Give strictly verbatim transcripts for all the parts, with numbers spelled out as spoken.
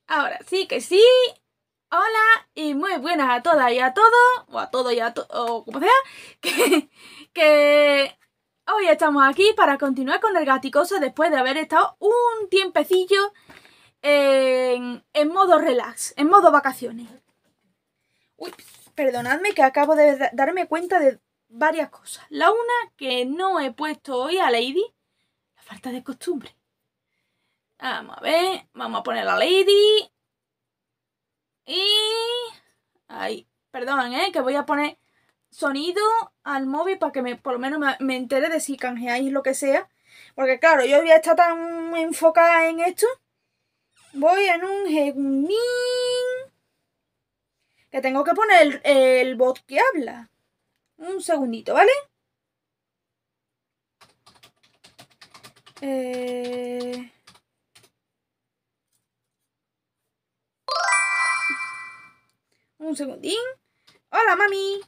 Ahora sí que sí. Hola y muy buenas a todas y a todos, o a todos y a todos, o como sea, que, que hoy estamos aquí para continuar con el gaticoso después de haber estado un tiempecillo en, en modo relax, en modo vacaciones. Uy, perdonadme que acabo de darme cuenta de varias cosas. La una, que no he puesto hoy a Lady, la falta de costumbre. Vamos a ver, vamos a poner a Lady. Y... Ahí, perdón, ¿eh? Que voy a poner sonido al móvil para que me, por lo menos me, me entere de si canjeáis lo que sea. Porque claro, yo voy a estar tan enfocada en esto. Voy en un segundín. Que tengo que poner el, el bot que habla. Un segundito, ¿vale? Eh... Un segundín. Hola, mami.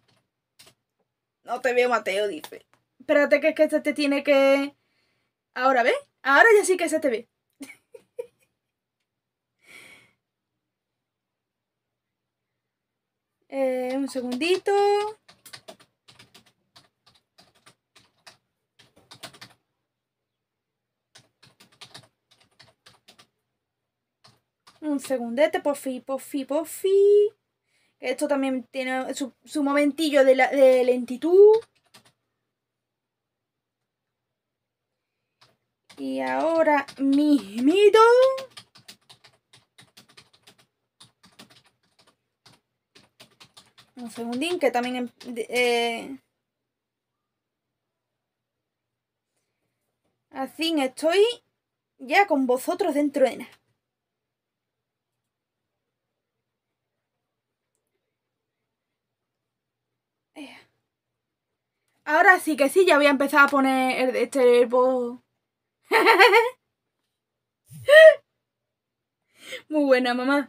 No te veo, Mateo, dice. Espérate que es que este te tiene que... Ahora, ¿ves? Ahora ya sí que se te ve. eh, un segundito. Un segundete, por fin, por fin, por fin. Esto también tiene su, su momentillo de, la, de lentitud. Y ahora mismito. Un segundín que también... Eh, así estoy ya con vosotros dentro de nada. Ahora sí que sí, ya voy a empezar a poner este voz. Muy buena, mamá.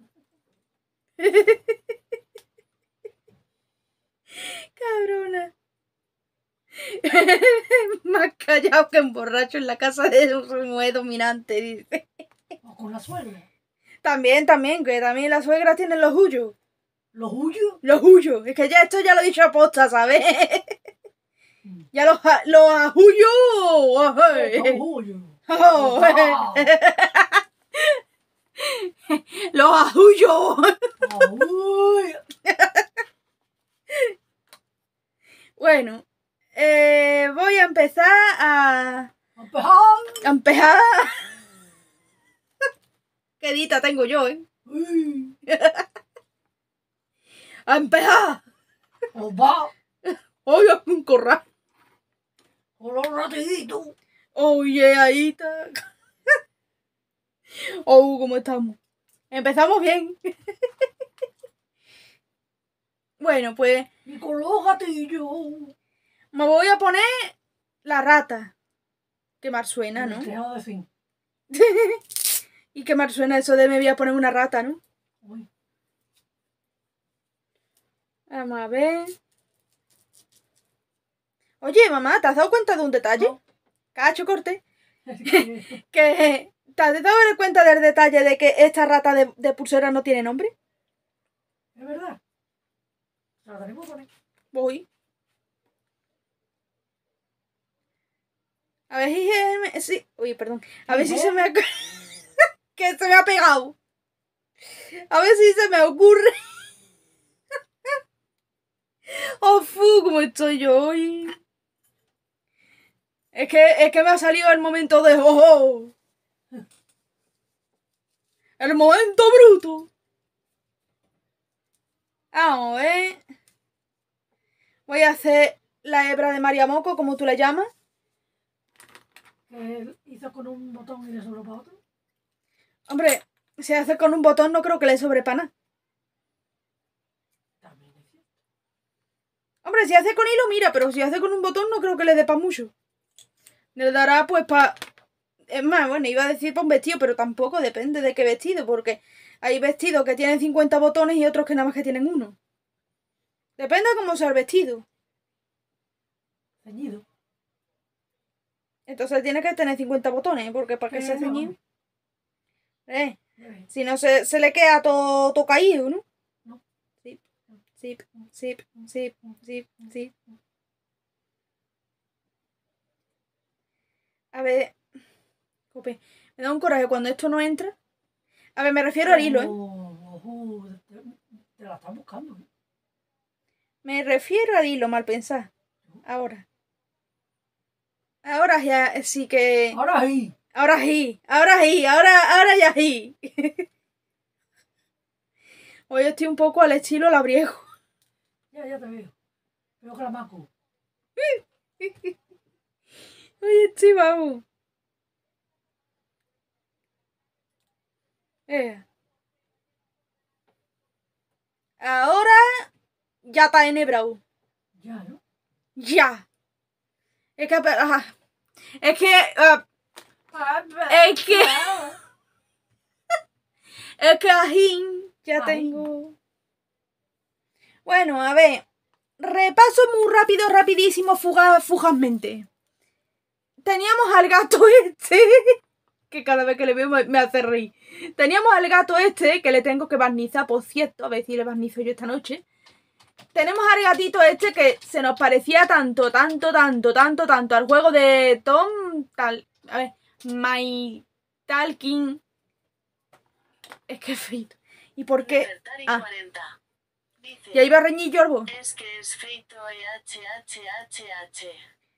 Cabrona. Más callado que un borracho en la casa de un mujer dominante, dice. ¿O con la suegra? También, también, que también las suegras tienen los huyos. ¿Los huyos? Los huyos. Es que ya esto ya lo he dicho a posta, ¿sabes? Mm. Ya los, los ajuyo. Los huyos. Oh, los ajuyo. Bueno, eh, voy a empezar a... ¡Empezar! A empezar. Qué dita tengo yo, ¿eh? A empezar. ¡Opa! Oye, un corral. ¡Hola, ratito! Oye, ahí está. Oh, ¿cómo estamos? Empezamos bien. Bueno, pues... Y con los gatillos. Me voy a poner la rata. Qué mal suena, ¿no? De fin. Y qué mal suena eso de me voy a poner una rata, ¿no? Uy. Vamos a ver. Oye, mamá, ¿te has dado cuenta de un detalle? ¿No? Cacho, corte. que ¿te has dado cuenta del detalle de que esta rata de, de pulsera no tiene nombre? ¿Es verdad? ¿La tenemos por ahí? Voy. A ver si se me... Sí. Uy, perdón. A ver si se me ha... que se me ha pegado. A ver si se me ocurre. Oh, fu, como estoy yo hoy. Es que, es que me ha salido el momento de oh, oh. El momento bruto. Vamos a ver. Voy a hacer la hebra de María Moco, como tú la llamas. ¿Que hizo con un botón y le sobró para otro? Hombre, si hace con un botón no creo que le sobre para nada. También es cierto. Hombre, si hace con hilo, mira, pero si hace con un botón no creo que le dé para mucho. Le dará pues para... Es más, bueno, iba a decir para un vestido, pero tampoco depende de qué vestido, porque hay vestidos que tienen cincuenta botones y otros que nada más que tienen uno. Depende de cómo sea el vestido. Ceñido. Entonces tiene que tener cincuenta botones, porque para que sea ceñido. Eh, Bien. Si no, se, se le queda todo, todo caído, ¿no? No. Sí, sí, sí, sí, sí, sí. A ver... Jope, me da un coraje cuando esto no entra. A ver, me refiero al hilo, ¿eh? Oh, oh, te, te la estás buscando, ¿eh? Me refiero al hilo, mal pensar. Ahora. Ahora ya sí que... Ahora ahí. Ahora sí, ahora sí, ahora, ahora ya sí. Hoy estoy un poco al estilo labriego. Ya, ya te veo. Veo Clamaco. Hoy estoy, vamos. Eh. Ahora ya está enhebrado. Ya, ¿no? Ya. Es que... ajá. Es que... ah, es que... Es que ajín ya Ajín. tengo... Bueno, a ver. Repaso muy rápido, rapidísimo, fuga, fugazmente. Teníamos al gato este, que cada vez que le veo me, me hace reír. Teníamos al gato este, que le tengo que barnizar, por cierto, a ver si le barnizo yo esta noche. Tenemos al gatito este que se nos parecía tanto, tanto, tanto, tanto, tanto al juego de Tom, tal, a ver, My Talking. Es que es feito. ¿Y por qué? Ah, y ahí va a reñir Yorbo. Es que es feito e H H H H.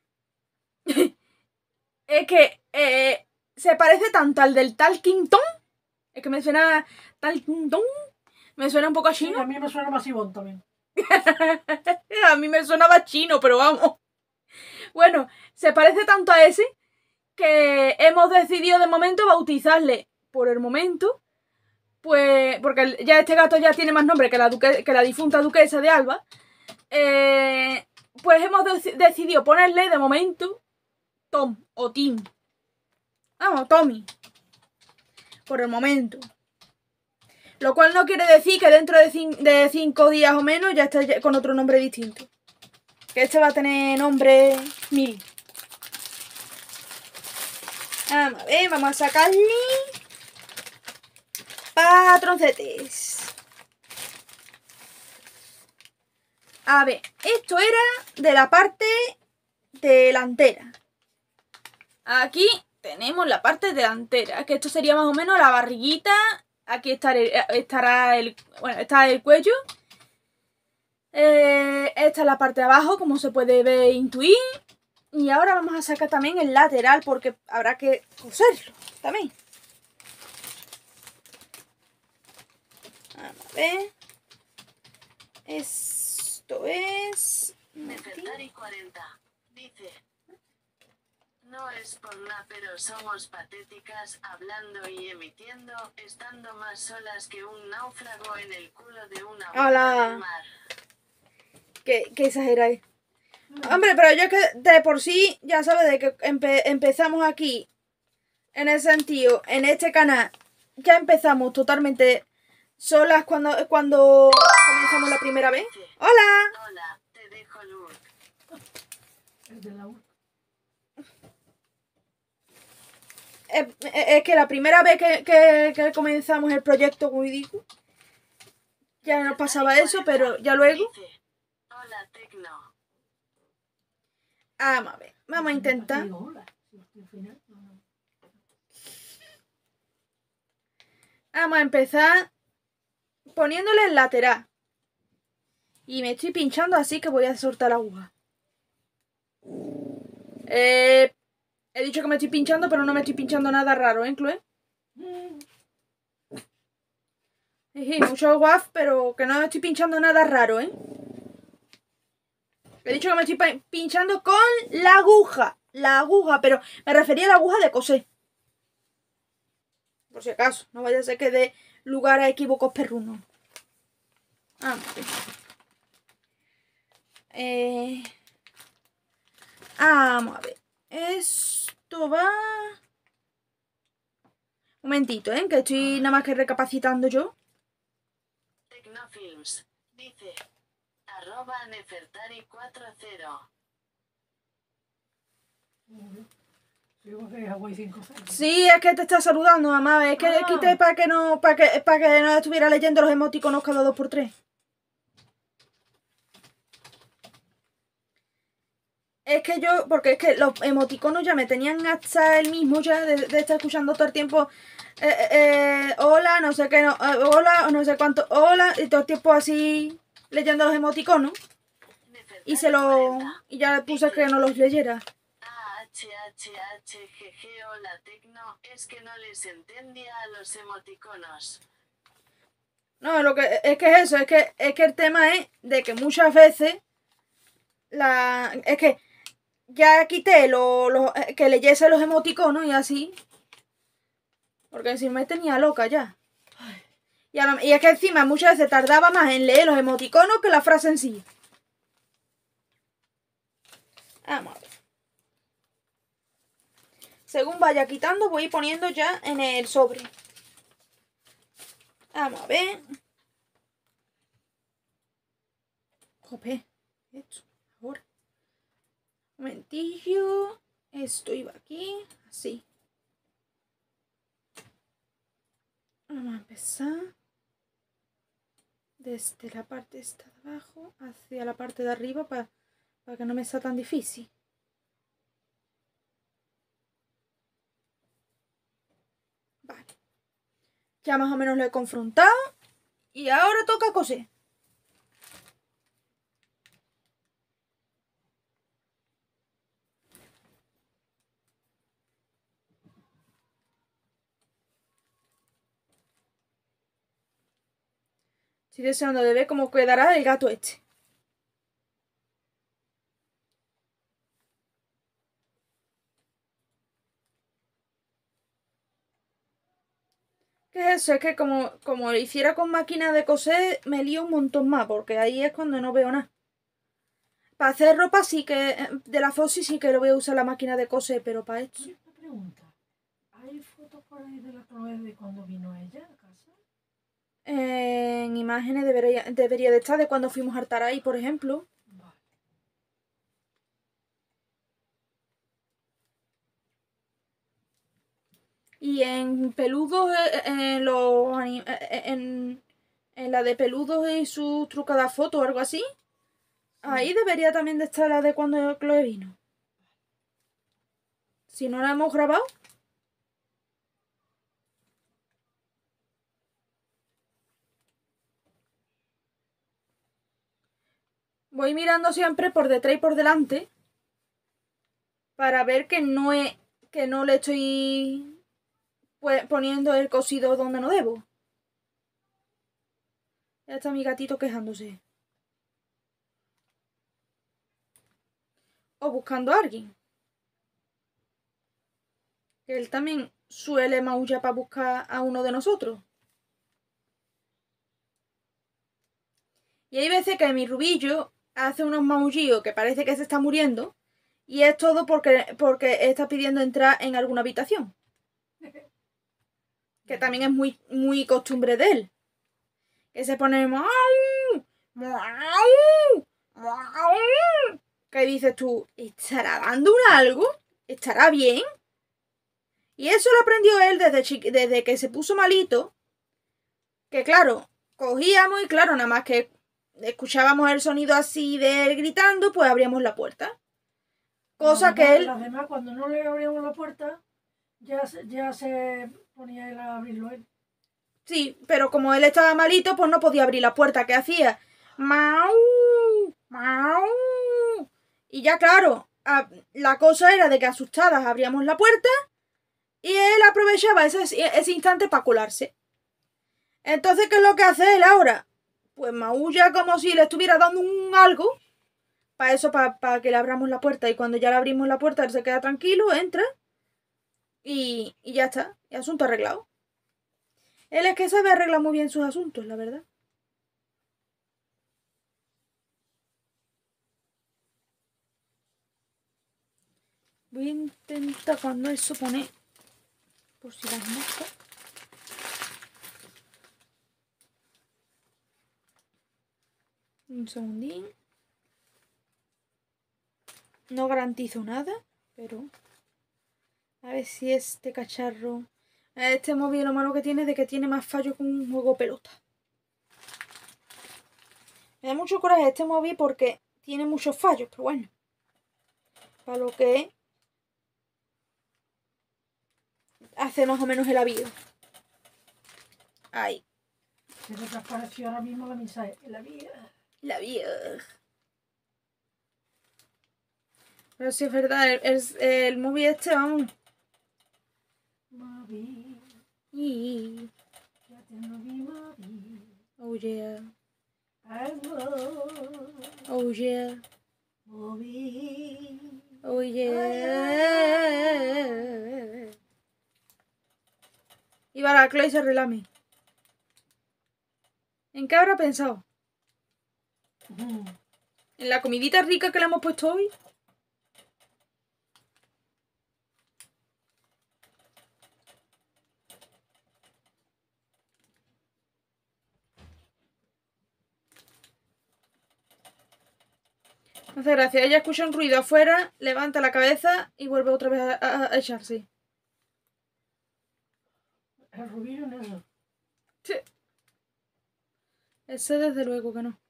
Es que eh, se parece tanto al del Talking Tom. Es que me suena Talking Tom. Me suena un poco a Sí, chino. a mí me suena masivón también. A mí me sonaba chino, pero vamos. Bueno, se parece tanto a ese que hemos decidido de momento bautizarle por el momento. Pues, porque ya este gato ya tiene más nombre que la, duque, que la difunta duquesa de Alba. Eh, pues hemos de decidido ponerle de momento Tom o Tim. Vamos, Tommy. Por el momento. Lo cual no quiere decir que dentro de, cin de cinco días o menos ya esté con otro nombre distinto. Que este va a tener nombre mil. Vamos a ver, vamos a sacarle patroncetes. A ver, esto era de la parte delantera. Aquí tenemos la parte delantera, que esto sería más o menos la barriguita. Aquí estará el, estará el, bueno, está el cuello. Eh, esta es la parte de abajo, como se puede ver, intuir. Y ahora vamos a sacar también el lateral, porque habrá que coserlo también. Vamos a ver. Esto es... Nefertari cuarenta. Dice... No es por nada, pero somos patéticas, hablando y emitiendo, estando más solas que un náufrago en el culo de una bola del mar. ¿Qué, qué exageráis? Hombre, pero yo que de por sí, ya sabes, de que empe empezamos aquí, en el sentido, en este canal, ya empezamos totalmente solas cuando, cuando comenzamos la primera vez. ¡Hola! Hola, te dejo luz. El de la U. Es, es que la primera vez que, que, que comenzamos el proyecto, como digo, ya nos pasaba eso, pero ya luego... Dice, hola, Tecno. Vamos a ver, vamos a intentar... Digo, hola. Al final, no, no. Vamos a empezar poniéndole el lateral. Y me estoy pinchando, así que voy a soltar la aguja. Eh, he dicho que me estoy pinchando, pero no me estoy pinchando nada raro, ¿eh, Chloe? Sí, mucho guaf, pero que no me estoy pinchando nada raro, ¿eh? He dicho que me estoy pinchando con la aguja. La aguja, pero me refería a la aguja de coser. Por si acaso, no vaya a ser que dé lugar a equívocos perrunos. Vamos a ver. Eh... Vamos a ver. Esto va... Un momentito, ¿eh? Que estoy nada más que recapacitando yo. Tecnofilms. Dice. Arroba Nefertari cuarenta. Digo que es agua y cinco ceros. Sí, es que te está saludando, mamá. Es que le Ah. quité para que no para que, para que no estuviera leyendo los emoticonos cada dos por tres. Es que yo, porque es que los emoticonos ya me tenían hasta el mismo ya de, de estar escuchando todo el tiempo. Eh, eh, eh, hola, no sé qué, no, eh, hola, no sé cuánto, hola, y todo el tiempo así leyendo los emoticonos. Y se lo. Y ya le puse que no los leyera. H H H G G hola Tecno, es que no les entendía a los emoticonos. No, lo que es que es eso, es que es que el tema es de que muchas veces la es que ya quité lo, lo que leyese los emoticonos y así. Porque si me tenía loca ya. Y, a la- y es que encima muchas veces tardaba más en leer los emoticonos que la frase en sí. Vamos a ver. Según vaya quitando, voy poniendo ya en el sobre. Vamos a ver. Jope. Esto. Ahora. Un momentillo. Esto iba aquí. Así. Vamos a empezar. Desde la parte esta de abajo hacia la parte de arriba para, para que no me sea tan difícil. Vale. Ya más o menos lo he confrontado. Y ahora toca coser. Estoy deseando de ver cómo quedará el gato este. ¿Qué es eso? Es que como, como lo hiciera con máquina de coser, me lío un montón más, porque ahí es cuando no veo nada. Para hacer ropa sí que, de la Fossi sí que lo voy a usar la máquina de coser, pero para esto... Oye, una pregunta. ¿Hay fotos por ahí de la Chloe de cuando vino ella a casa? Eh, en imágenes debería, debería de estar de cuando fuimos a Artaray, por ejemplo. Vale. Y en peludos, eh, en, los, ani- eh, en, en la de peludos y sus trucadas fotos o algo así. Ahí debería también de estar la de cuando Chloe vino. Si no la hemos grabado. Voy mirando siempre por detrás y por delante. Para ver que no es, que no le estoy pues, poniendo el cosido donde no debo. Ya está mi gatito quejándose. O buscando a alguien. Que él también suele maullar para buscar a uno de nosotros. Y hay veces que mi rubillo hace unos maullíos que parece que se está muriendo. Y es todo porque, porque está pidiendo entrar en alguna habitación. Que también es muy, muy costumbre de él. Que se pone... ¡Mau! ¡Mau! ¡Mau! ¿Qué dices tú? ¿Estará dando un algo? ¿Estará bien? Y eso lo aprendió él desde, chiqui- desde que se puso malito. Que claro, cogíamos y claro, nada más que escuchábamos el sonido así de él gritando, pues abríamos la puerta. Cosa Las que demás- él... Las demás, cuando no le abríamos la puerta, ya, se- ya se ponía él a abrirlo él. Sí, pero como él estaba malito, pues no podía abrir la puerta. ¿Qué hacía? ¡Mau! ¡Mau! Y ya claro, a- la cosa era de que asustadas abríamos la puerta y él aprovechaba ese, ese instante para colarse. Entonces, ¿qué es lo que hace él ahora? Pues maulla como si le estuviera dando un algo. Para eso, para, para que le abramos la puerta. Y cuando ya le abrimos la puerta, él se queda tranquilo, entra. Y, y ya está. Y asunto arreglado. Él es que sabe arreglar muy bien sus asuntos, la verdad. Voy a intentar cuando eso pone... Por si las moscas. Un segundín. No garantizo nada, pero A ver si este cacharro... Este móvil lo malo que tiene es de que tiene más fallos que un juego pelota. Me da mucho coraje este móvil porque tiene muchos fallos, pero bueno. Para lo que es, hace más o menos el avión. Ahí. Se me transpareció ahora mismo la misa en la vida. La vida. Pero sí es verdad, el, el, el móvil este, vamos. Móvil, Y... ya tengo mi móvil. Oh yeah. Algo. Oh yeah. Móvil. Oh yeah. Y va la Chloe se relame. ¿En qué habrá pensado? Ujú. ¿En la comidita rica que le hemos puesto hoy? Me hace gracia. Ella escucha un ruido afuera, levanta la cabeza y vuelve otra vez a, a- a echarse. El rubio en eso. Sí. Ese desde luego que no.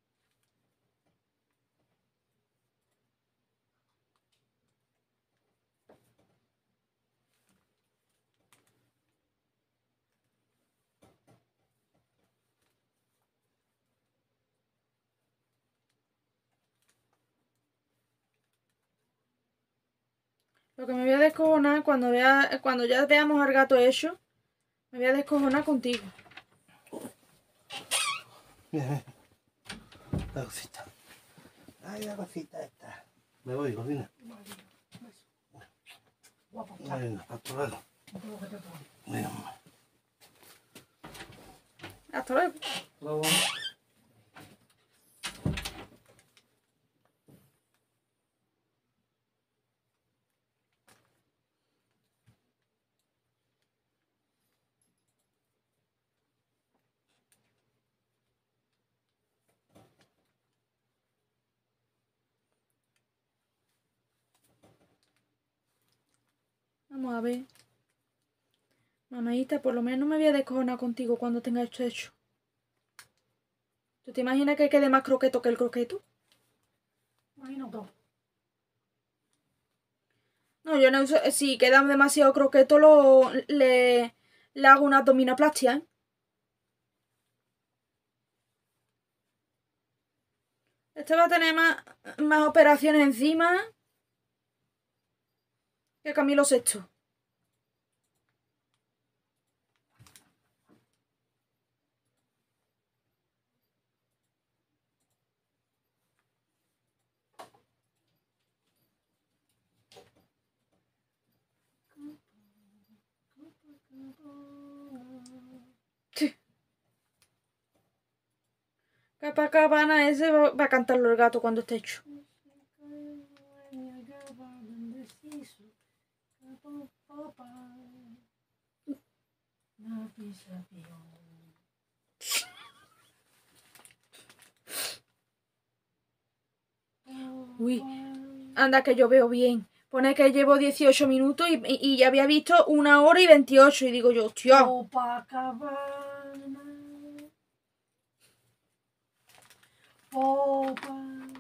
Lo que me voy a descojonar cuando vea, cuando ya veamos al gato hecho, me voy a descojonar contigo. Mira, mira. La cosita. Ay, la cosita esta. Me voy, Corina. Guapo, está. Venga, hasta luego. Todo lo que te pongo. Venga. Hasta luego. Luego. Vamos a ver. Mamaita, por lo menos me voy a descojonar contigo cuando tenga esto hecho. ¿Tú te imaginas que quede más croqueto que el croqueto? Imagino todo. No, yo no uso... Si queda demasiado croqueto, lo, le, le hago una abdominoplastia, ¿eh? Este va a tener más, más operaciones encima que Camilo Sexto. Capacabana ese va, va a cantarlo el gato cuando esté hecho. Uy, anda que yo veo bien. Pone que llevo dieciocho minutos y, y- y ya había visto una hora y veintiocho. Y digo yo, hostia. Copacabana. Copa.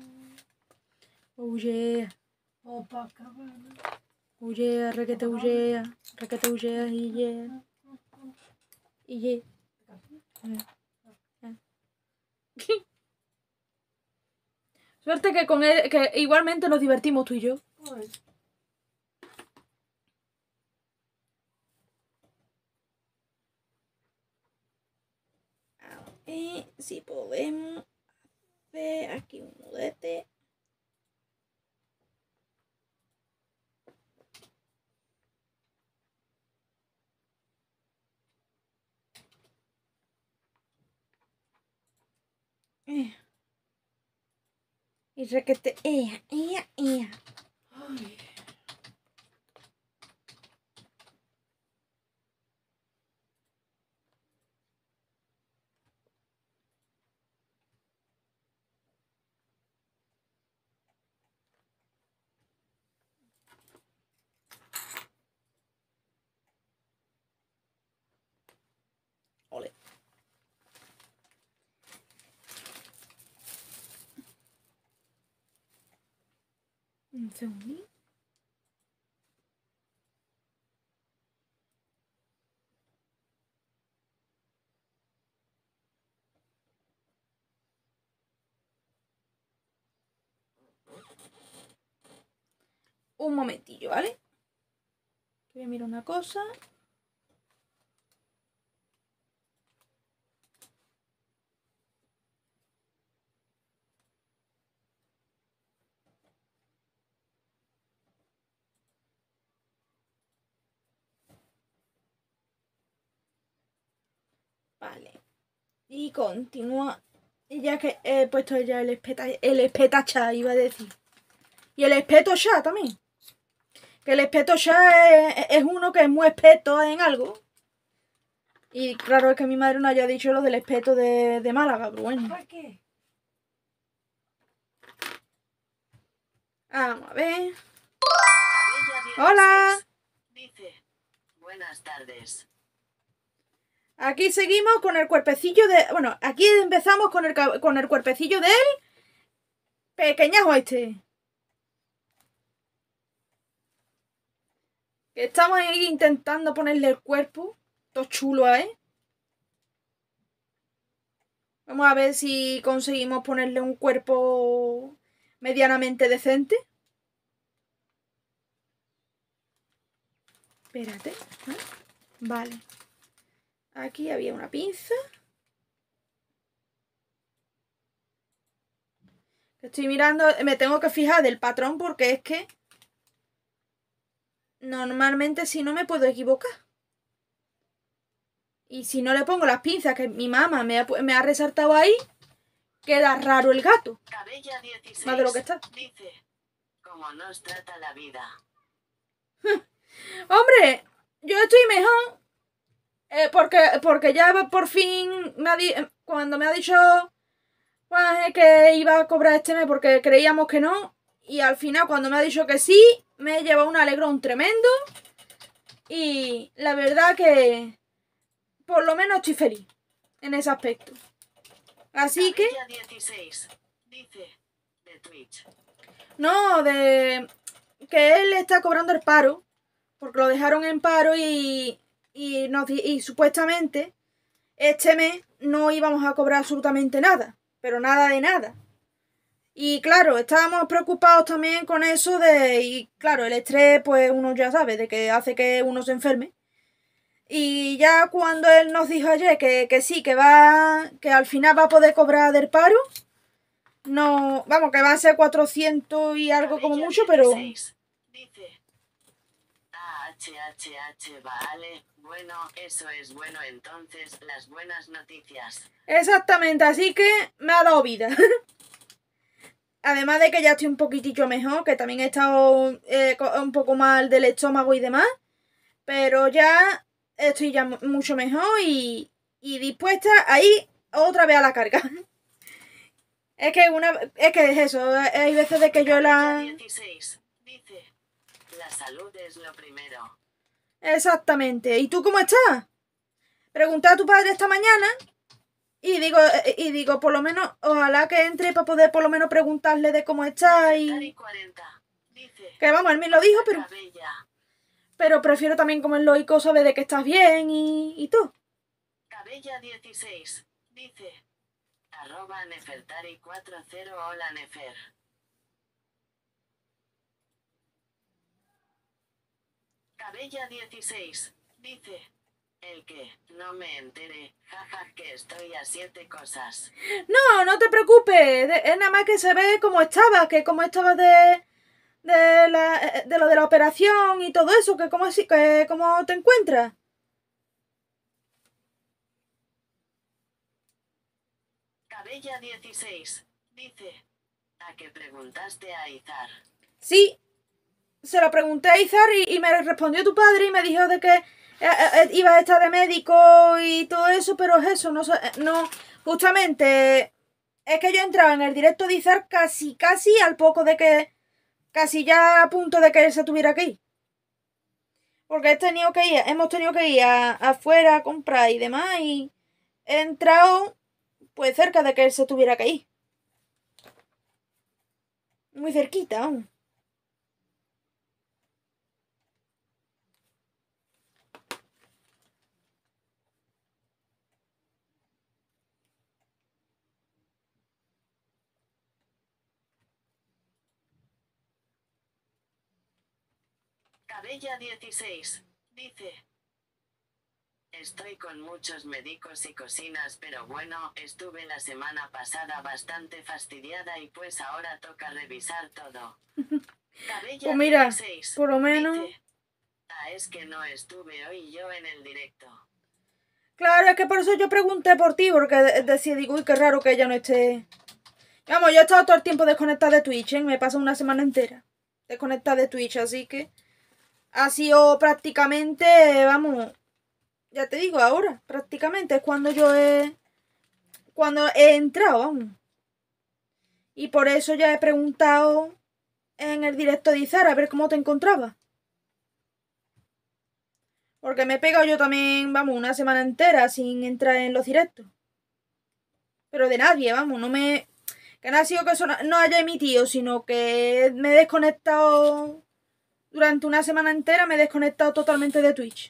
Oh yeah, Copacabana. oh yeah, requete oh yeah, requete oh yeah, y yeah, y yeah. Suerte que con él, que igualmente nos divertimos tú y yo. Pues, Y si podemos hacer aquí un nudete. Eh. Y requete, ea, ea, ea. ay, Un segundín. Un momentillo, ¿vale? Voy a mirar una cosa. Vale. Y continúa. Y ya que he puesto ya el espeta, el espetacha, iba a decir. Y el espeto ya también. Que el espeto ya es, es uno que es muy experto en algo. Y claro, es que mi madre no haya dicho lo del espeto de, de Málaga, pero bueno. ¿Por qué? Vamos a ver. Cabella Hola. dieciséis. Dice, buenas tardes. Aquí seguimos con el cuerpecillo de... Bueno, aquí empezamos con el, ca- con el cuerpecillo del pequeñajo este. Estamos ahí intentando ponerle el cuerpo. Todo chulo, ¿eh? Vamos a ver si conseguimos ponerle un cuerpo medianamente decente. Espérate. ¿eh? Vale. Aquí había una pinza. Estoy mirando, me tengo que fijar del patrón porque es que normalmente si no me puedo equivocar. Y si no le pongo las pinzas que mi mamá me ha, pu- me ha resaltado ahí, queda raro el gato. Cabella dieciséis. Más de lo que está. Dice, cómo nos trata la vida. Hombre, yo estoy mejor. eh, porque, porque ya por fin me ha di- eh, cuando me ha dicho Juanje que iba a cobrar este mes porque creíamos que no. Y al final cuando me ha dicho que sí, me lleva un alegrón tremendo. Y la verdad que por lo menos estoy feliz en ese aspecto. Así que... Cabella dieciséis. Dice, de Twitch. No, de que él está cobrando el paro, porque lo dejaron en paro y, y, nos, di- y supuestamente este mes no íbamos a cobrar absolutamente nada, pero nada de nada. Y claro, estábamos preocupados también con eso de, y claro, el estrés, pues uno ya sabe, de que hace que uno se enferme. Y ya cuando él nos dijo ayer que, que sí, que va, que al final va a poder cobrar del paro, no, vamos, que va a ser cuatrocientos y algo como Cabella mucho, pero... dieciséis. Dice, A H H H vale, bueno, eso es bueno entonces, las buenas noticias. Exactamente, así que me ha dado vida. Además de que ya estoy un poquitillo mejor, que también he estado eh, co- un poco mal del estómago y demás, pero ya estoy ya mu- mucho mejor y, y dispuesta a ir otra vez a la carga. Es que una, es que es eso, hay veces de que yo Cabella la... dieciséis. Dice, la salud es lo primero. Exactamente. ¿Y tú cómo estás? Pregunté a tu padre esta mañana y digo, eh, y digo, por lo menos, ojalá que entre para poder por lo menos preguntarle de cómo está Nefertari y... cuarenta. Dice, Que vamos, él me lo dijo, pero, Cabella. pero prefiero también como es lógico saber de que estás bien y, y tú. Cabella dieciséis. Dice, arroba Nefertari cuarenta. Hola Nefer. Cabella dieciséis. Dice, el que no me entere, jaja que estoy a siete cosas. No, no te preocupes, de- es nada más que se ve cómo estabas, que cómo estabas de, de, la, eh, de lo de la operación y todo eso, que cómo, así- que cómo te encuentras. Cabella dieciséis. Dice, a que preguntaste a Izar. Sí, se lo pregunté a Izar y, y me respondió tu padre y me dijo de que eh, eh, iba a estar de médico y todo eso, pero es eso, no, sé- no, justamente es que yo entraba en el directo de Izar casi, casi al poco de que, casi ya a punto de que él se tuviera que ir. Porque he tenido que ir, hemos tenido que ir a- afuera a comprar y demás y he entrado pues cerca de que él se tuviera que ir. Muy cerquita aún. Cabella dieciséis. Dice. Estoy con muchos médicos y cocinas, pero bueno, estuve la semana pasada bastante fastidiada y pues ahora toca revisar todo. Cabella Pues mira, dieciséis. por lo menos... Dice. Ah, es que no estuve hoy yo en el directo. Claro, es que por eso yo pregunté por ti, porque de- decía, digo, uy, qué raro que ella no esté... Vamos, yo he estado todo el tiempo desconectada de Twitch, ¿eh? Me pasa una semana entera desconectada de Twitch, así que... Ha sido prácticamente, vamos... Ya te digo, ahora, prácticamente, es cuando yo he... Cuando he entrado, vamos. Y por eso ya he preguntado en el directo de Izara a ver cómo te encontraba. Porque me he pegado yo también, vamos, una semana entera sin entrar en los directos. Pero de nadie, vamos, no me... Que no ha sido que eso no no haya emitido, sino que me he desconectado... Durante una semana entera me he desconectado totalmente de Twitch.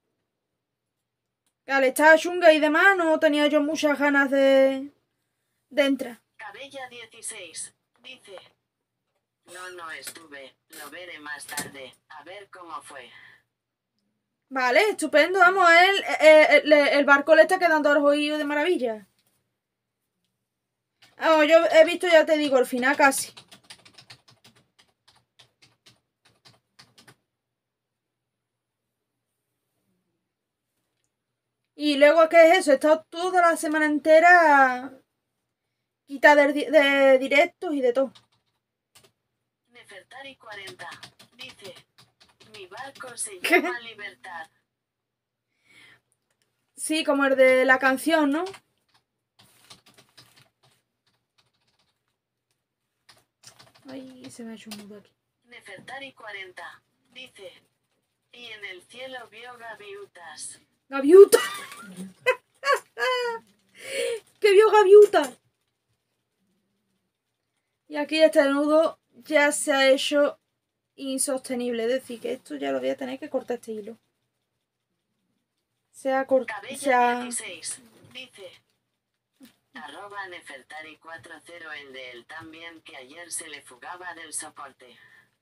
Que al estar chunga y demás no tenía yo muchas ganas de... De entrar. Cabella dieciséis. Dice. No, no estuve. Lo veré más tarde. A ver cómo fue. Vale, estupendo, vamos, el, el, el, el barco le está quedando a los oídos de maravilla. Vamos, yo he visto, ya te digo, el final casi. Y luego, ¿qué es eso? He estado toda la semana entera quitada de, de directos y de todo. Nefertari cuarenta. Dice. Mi barco se llama Libertad. Sí, como el de la canción, ¿no? Ay, se me ha hecho un nudo aquí. Nefertari cuarenta. Dice. Y en el cielo vio gaviotas. ¡Gaviota! ¡Que vio gaviota! Y aquí este nudo ya se ha hecho insostenible. Es decir, que esto ya lo voy a tener que cortar este hilo. Se ha cortado. Cabella dieciséis. Dice. Arroba Nefertari cuarenta el de él también que ayer se le fugaba del soporte.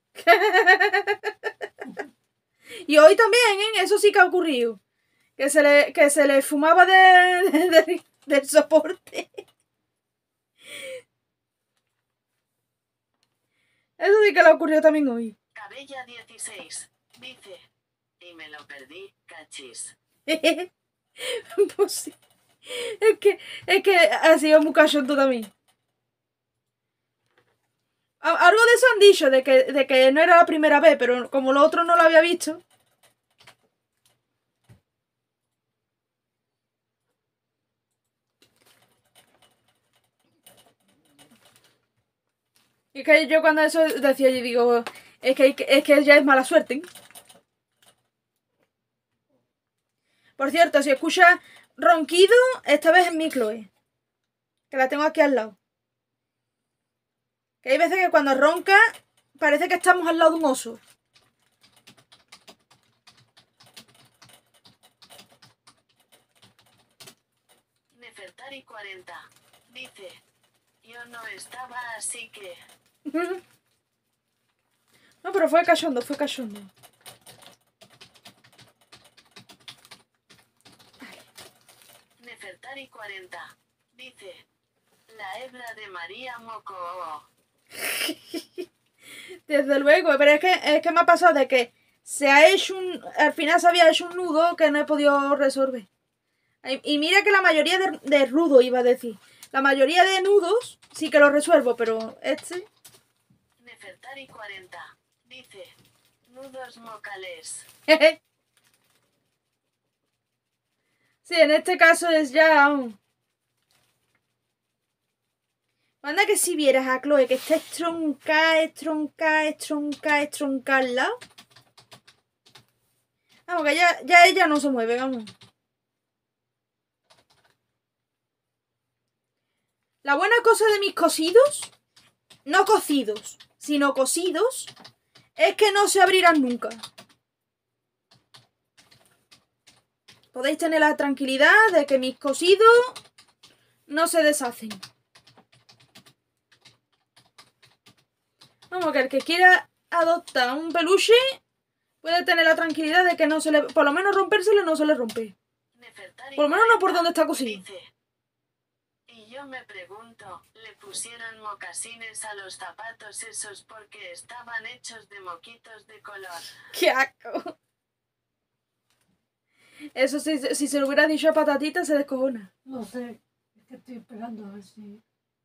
Y hoy también, ¿eh? Eso sí que ha ocurrido. Que se le, que se le fumaba de, de- de- del soporte. Eso sí que le ha ocurrido también hoy. Cabella dieciséis. Dice. Y me lo perdí, cachis. Pues sí. Es que, es que ha sido muy cachondo también. A- Algo de eso han dicho, de que, de que no era la primera vez, pero como lo otro no lo había visto. Y es que yo cuando eso decía, yo digo, es que, es que ya es mala suerte, ¿eh? Por cierto, si escuchas ronquido, esta vez es mi Chloe. Que la tengo aquí al lado. Que hay veces que cuando ronca, parece que estamos al lado de un oso. Nefertari cuarenta. Dice. Yo no estaba así que. No, pero fue cachondo, fue cachondo. Nefertari cuarenta. Dice. La hebra de María Moco. Desde luego, pero es que, es que me ha pasado de que se ha hecho un... Al final se había hecho un nudo que no he podido resolver. Y, y mira que la mayoría de, de rudo iba a decir. La mayoría de nudos sí que lo resuelvo, pero este... Nefertari cuarenta. Dice. Nudos mocales. Sí, en este caso es ya... um, Anda que si vieras a Chloe que está estronca, estronca, estronca, estronca al lado. Vamos, que ya, ya ella no se mueve, vamos. La buena cosa de mis cosidos, no cocidos, sino cosidos, es que no se abrirán nunca. Podéis tener la tranquilidad de que mis cosidos no se deshacen. Vamos, que el que quiera adoptar un peluche, puede tener la tranquilidad de que no se le... Por lo menos rompérselo no se le rompe. Nefertari Por lo menos no por cuarenta donde está cosido. dice, y yo me pregunto, ¿le pusieron mocasines a los zapatos esos porque estaban hechos de moquitos de color? ¡Qué asco! Eso sí, si se lo hubiera dicho a Patatita se descojona. No sé, es que estoy esperando a ver si...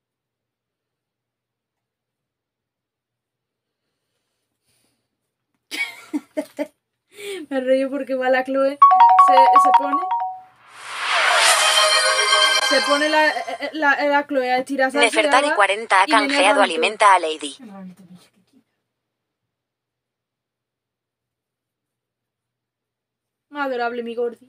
Me reí porque va la Chloe, se, se pone... Se pone la, la, la Chloe a estirarse. Nefertari cuarenta ha canjeado alimenta a Lady. Qué ranito, mi chiquitina. Adorable mi Gordi.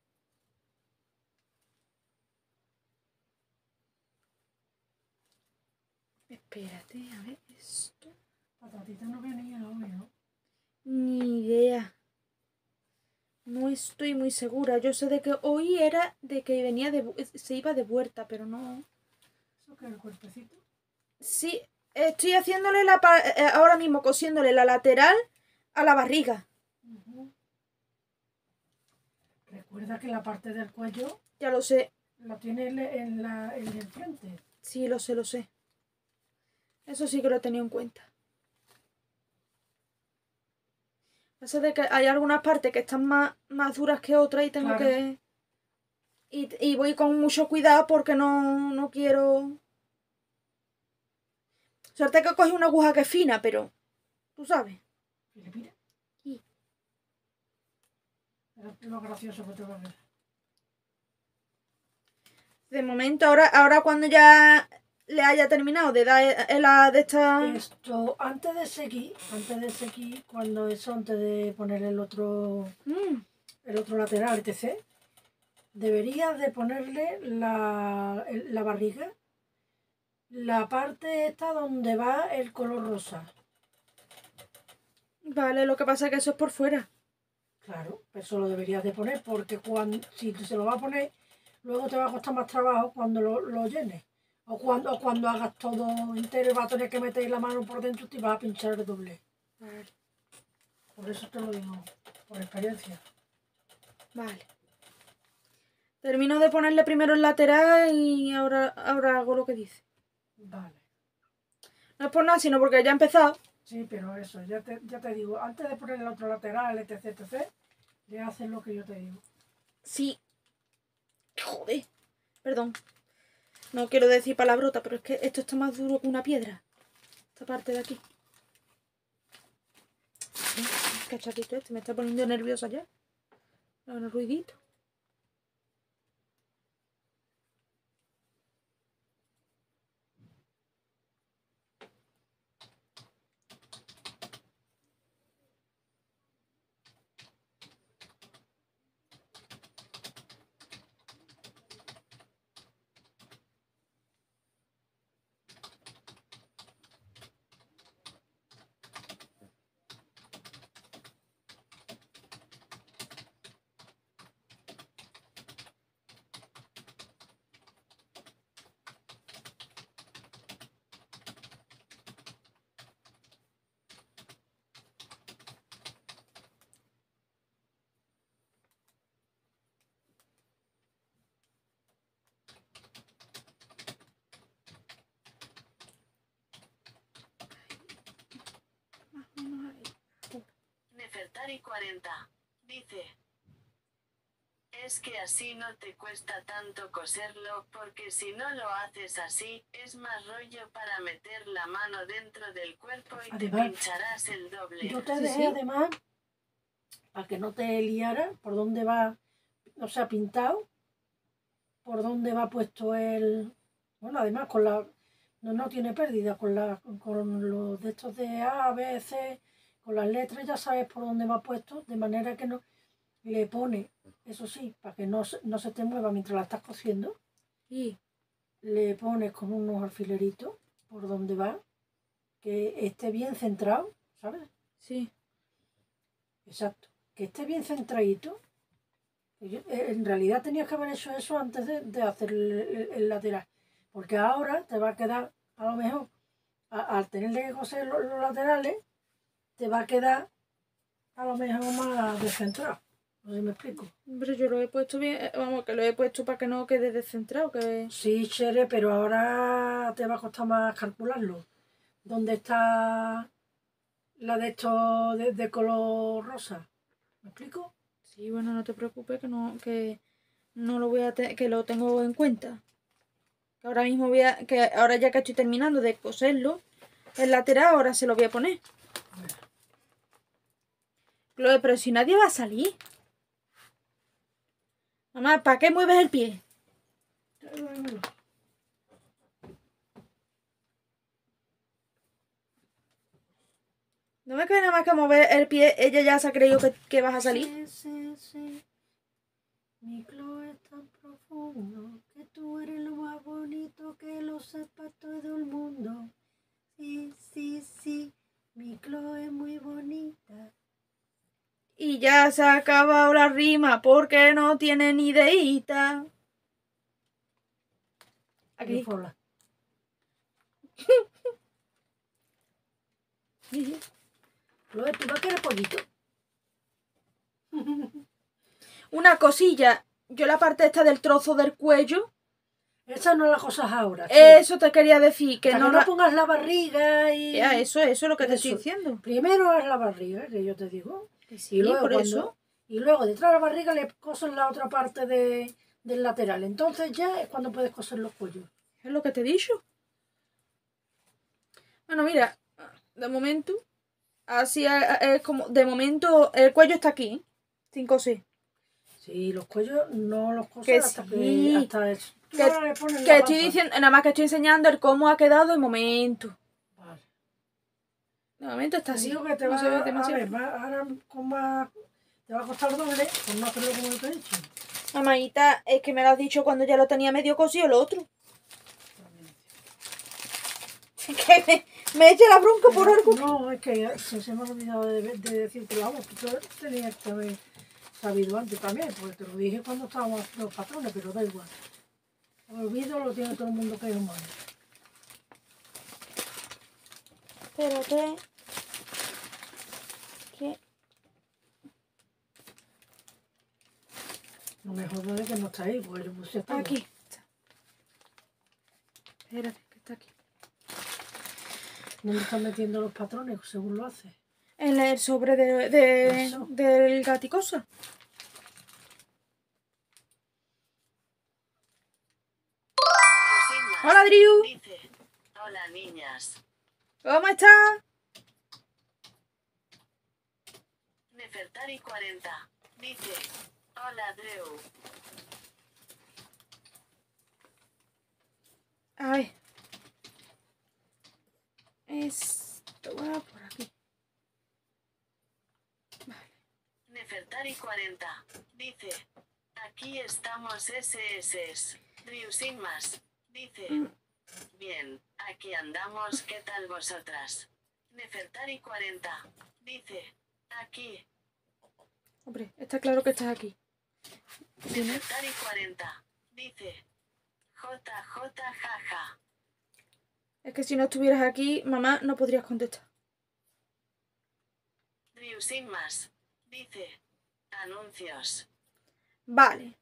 Espérate, a ver esto. Patatita no venía hoy, ¿no? Ni idea. No estoy muy segura. Yo sé de que hoy era de que venía de se iba de vuelta, pero no. ¿Eso que es el cuerpecito? Sí, estoy haciéndole la ahora mismo cosiéndole la lateral a la barriga. Uh-huh. Recuerda que la parte del cuello Ya lo sé. la tiene en, la, en el frente. Sí, lo sé, lo sé. Eso sí que lo he tenido en cuenta. Eso de que hay algunas partes que están más, más duras que otras y tengo Claro. que... Y, y voy con mucho cuidado porque no, no quiero... Suerte que cogí una aguja que es fina, pero... Tú sabes. Mira, mira. Sí. Es lo gracioso que te va a ver. De momento, ahora, ahora cuando ya le haya terminado de dar la de esta... Esto, antes de seguir, antes de seguir, cuando eso, antes de poner el otro, Mm, el otro lateral, etcétera, deberías de ponerle la, el- la barriga, la parte esta donde va el color rosa. vale, lo que pasa es que eso es por fuera. Claro, eso lo deberías de poner, porque cuando, si se lo va a poner, luego te va a costar más trabajo cuando lo, lo llenes. O cuando, o cuando hagas todo entero y vas a tener que meter la mano por dentro y te vas a pinchar el doble. Vale. Por eso te lo digo, por experiencia. Vale. Termino de ponerle primero el lateral y ahora, ahora hago lo que dice. Vale. No es por nada, sino porque ya he empezado. Sí, pero eso, ya te, ya te digo, antes de poner el otro lateral, etcétera, etcétera, le haces lo que yo te digo. Sí. Joder. Perdón. No quiero decir palabrota, pero es que esto está más duro que una piedra. Esta parte de aquí. ¿Qué cachatito este? Me está poniendo nerviosa ya. El ruidito. Nefertari cuarenta dice, es que así no te cuesta tanto coserlo, porque si no lo haces así, es más rollo para meter la mano dentro del cuerpo y te Además, pincharás el doble. Yo te Sí, dejé sí. además, para que no te liara, por dónde va, o sea, pintado, por dónde va puesto el... Bueno, además con la... No, no tiene pérdida, con, la, con los de estos de A, B, C, con las letras ya sabes por dónde va puesto, de manera que no le pone, eso sí, para que no, se- no se te mueva mientras la estás cosiendo, Sí. le pones con unos alfileritos por donde va, que esté bien centrado, ¿sabes? Sí. Exacto, que esté bien centradito. Que yo- eh, En realidad tenías que haber hecho eso antes de, de hacer el, el- el lateral, porque ahora te va a quedar, a lo mejor, a- al tenerle que coser los, los laterales, te va a quedar a lo mejor más descentrado. No sé si me explico. Pero yo lo he puesto bien, vamos, que lo he puesto para que no quede descentrado, que... Sí, Chere, pero ahora te va a costar más calcularlo. ¿Dónde está la de estos de, de color rosa? ¿Me explico? Sí, bueno, no te preocupes, que no, que no lo voy a te- que lo tengo en cuenta. Que ahora mismo voy a, que ahora ya que estoy terminando de coserlo, el lateral ahora se lo voy a poner. Chloe, pero si nadie va a salir. Mamá, ¿para qué mueves el pie? No me queda nada más que mover el pie, ella ya se ha creído que, que vas a salir. Sí, sí, sí. Mi Chloe es tan profundo que tú eres lo más bonito que lo sepa todo el mundo. Sí, sí, sí. Mi Chloe es muy bonita. Y ya se ha acabado la rima porque no tiene ni ideita. Aquí. Fola. Chloe, ¿tú vas a querer pollito? Una cosilla. Yo la parte esta del trozo del cuello. Esa no la cosas ahora. Sí. Eso te quería decir. Que Hasta no, que no la... pongas la barriga y... Ya, eso, eso es lo que te Eso. estoy diciendo. Primero haz la barriga, que yo te digo. Que sí, Y luego, por cuando- eso. y luego detrás de la barriga le coses la otra parte de, del lateral. Entonces ya es cuando puedes coser los cuellos. Es lo que te he dicho. Bueno, mira. De momento. Así es, es como. De momento el cuello está aquí. Sin coser. Sí, los cuellos no los coses Que hasta sí. que... Hasta eso. Tú Que, ahora le pones la que estoy panza. diciendo. Nada más que estoy enseñando el cómo ha quedado de momento. Vale. De momento está Te así. digo que te No va, se ve a demasiado. ver, va- ahora con más... Te va a costar doble por no hacerlo como te he dicho. Mamaita, es que me lo has dicho cuando ya lo tenía medio cosido el otro. Que me, me eche la bronca por algo. No, es que se, se me ha olvidado de, de decirte, vamos, que tú tenías que haber sabido antes también, porque te lo dije cuando estábamos haciendo los patrones, pero da igual. El olvido lo tiene todo el mundo que es humano. Espérate. Que... Lo mejor no es que no está ahí, porque yo puse todo. Aquí. Espérate, que está aquí. ¿Dónde estás metiendo los patrones según lo haces? En el sobre de, de, Eso. del gaticosa. Sin más. Hola, Driu. Dice, hola niñas. ¿Cómo estás? Nefertari cuarenta. Dice, hola Drew. A ver. Esto va por aquí. Nefertari cuarenta. Dice, aquí estamos S S. Drew sin más. Dice, Mm. bien, aquí andamos, ¿qué tal vosotras? Nefertari cuarenta. Dice, aquí. Hombre, está claro que estás aquí. ¿Sí, no? Nefertari cuarenta. Dice, J J jaja. Es que si no estuvieras aquí, mamá, no podrías contestar. Drew sin más. Dice, anuncios. Vale.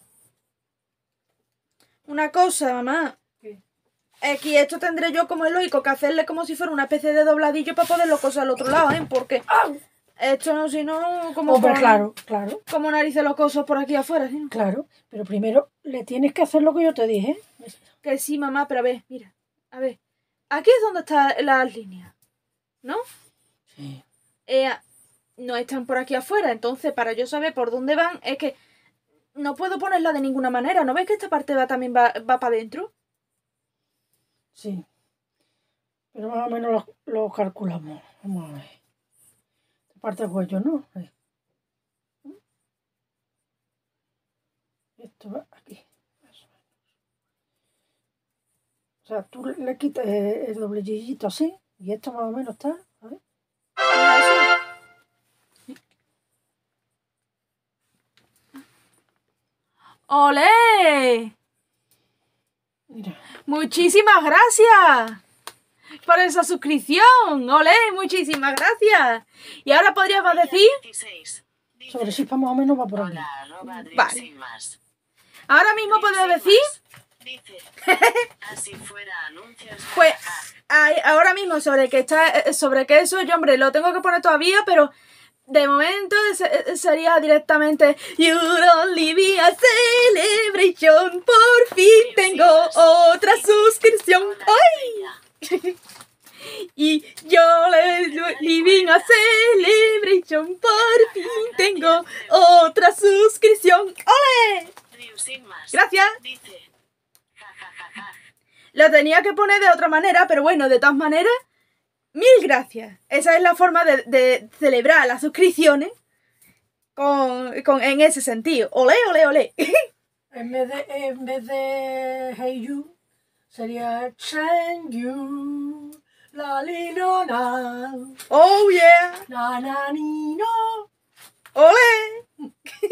Una cosa, mamá. ¿Qué? Es que esto tendré yo, como es lógico, que hacerle como si fuera una especie de dobladillo para poderlo coser al otro lado, ¿eh? Porque esto no, si no, como, Hombre, por- claro, claro, como narices los cosos por aquí afuera, ¿sí? claro. Pero primero le tienes que hacer lo que yo te dije. Que sí, mamá, pero a ver, mira. A ver. Aquí es donde están las líneas, ¿no? Sí. Eh, no están por aquí afuera, entonces para yo saber por dónde van, es que no puedo ponerla de ninguna manera. ¿No ves que esta parte va también va, va para adentro? Sí. Pero más o menos lo, lo calculamos. Vamos a ver. Esta parte del cuello, ¿no? Ahí. Esto va aquí. Más o menos. O sea, tú le quitas el, el doblillito así. Y esto más o menos está. A ver. ¡Olé! Mira. ¡Muchísimas gracias! por esa suscripción. ¡Olé! Muchísimas gracias. Y ahora podríamos decir... dieciséis. Dice, Sobre chispa más o menos va por aquí. hola, arroba Dream Vale. sin más. Ahora mismo Dream podemos sin decir... más. Dice, así fuera anuncios. Pues jajaja. ay, ahora mismo sobre que está eh, sobre que eso yo hombre lo tengo que poner todavía, pero de momento se- sería directamente You're only be a celebration. Por fin tengo otra suscripción. Hola, ¡Ay! Estrella. Y yo le living a celebration. Por fin tengo otra suscripción. ¡Ole! Dream sin más. Gracias. Dice, jajajaja. Lo tenía que poner de otra manera, pero bueno, de todas maneras, mil gracias. Esa es la forma de, de celebrar las suscripciones con, con, en ese sentido. Olé, olé, olé. En vez de, en vez de Hey You, sería Thank You. La li no na. Oh, yeah. Na na ni no. Olé.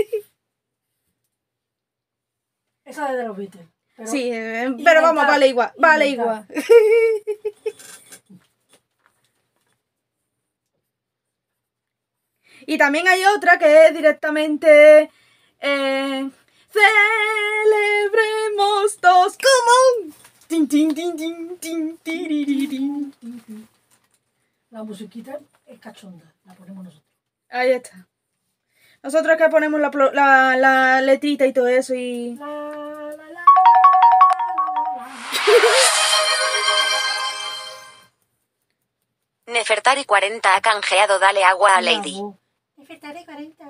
Esa es de los Beatles. Pero Sí, eh, pero vamos, inventar, vale igual, vale inventar. igual. Y también hay otra que es directamente... Eh, celebremos todos como... Tin, tin, tin, tin, tin, tiriririn. La musiquita es cachonda. La ponemos nosotros. Ahí está. Nosotros que ponemos la, plo- la, la letrita y todo eso y... La, la, la, la, la, la. Nefertari cuarenta ha canjeado dale agua a Lady. Bravo. Nefertari cuarenta.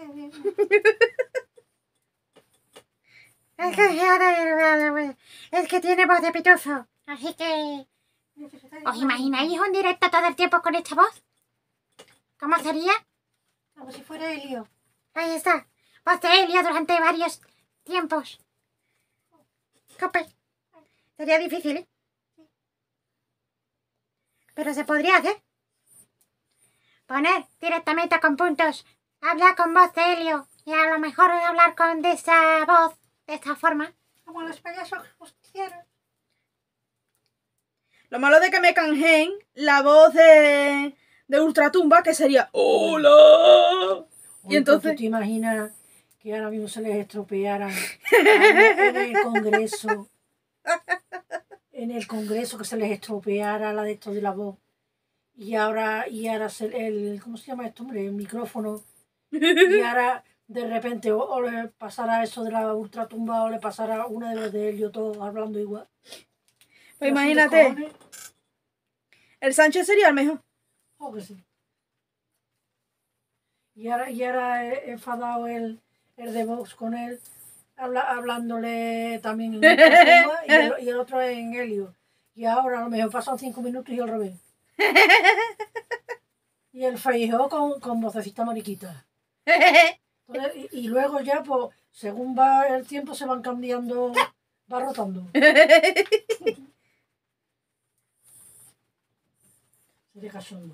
Es que, es que tiene voz de pitufo. Así que... ¿Os imagináis un directo todo el tiempo con esta voz? ¿Cómo sería? Como si fuera Helio. Ahí está. Voz de Helio durante varios tiempos. Cope. Sería difícil, ¿eh? Pero se podría hacer. Poner directamente con puntos. Hablar con voz de Helio. Y a lo mejor hablar con de esa voz. De esta forma. Como los payasos justicieros. Lo malo de que me canjeen la voz de, de Ultratumba, que sería ¡Hola! Y entonces... ¿Tú te imaginas que ahora mismo se les estropearan en el Congreso? En el Congreso que se les estropeara la de esto de la voz. Y ahora, y ahora se, el, ¿cómo se llama esto, hombre? El micrófono. Y ahora de repente o, o le pasara eso de la ultratumba o le pasara una de los de Helio todos hablando igual. Pues Y así de imagínate, cojones. el Sánchez sería el mejor. Oh, que sí. Y ahora, y ahora he enfadado el, el de Vox con él, habla, hablándole también en ultratumba y, el, y el otro en Helio. Y ahora a lo mejor pasan cinco minutos y al revés. Y el Feijóo con, con vocecita mariquita. Entonces, y, y luego ya, pues, según va el tiempo, se van cambiando, va rotando. Sería cachondo.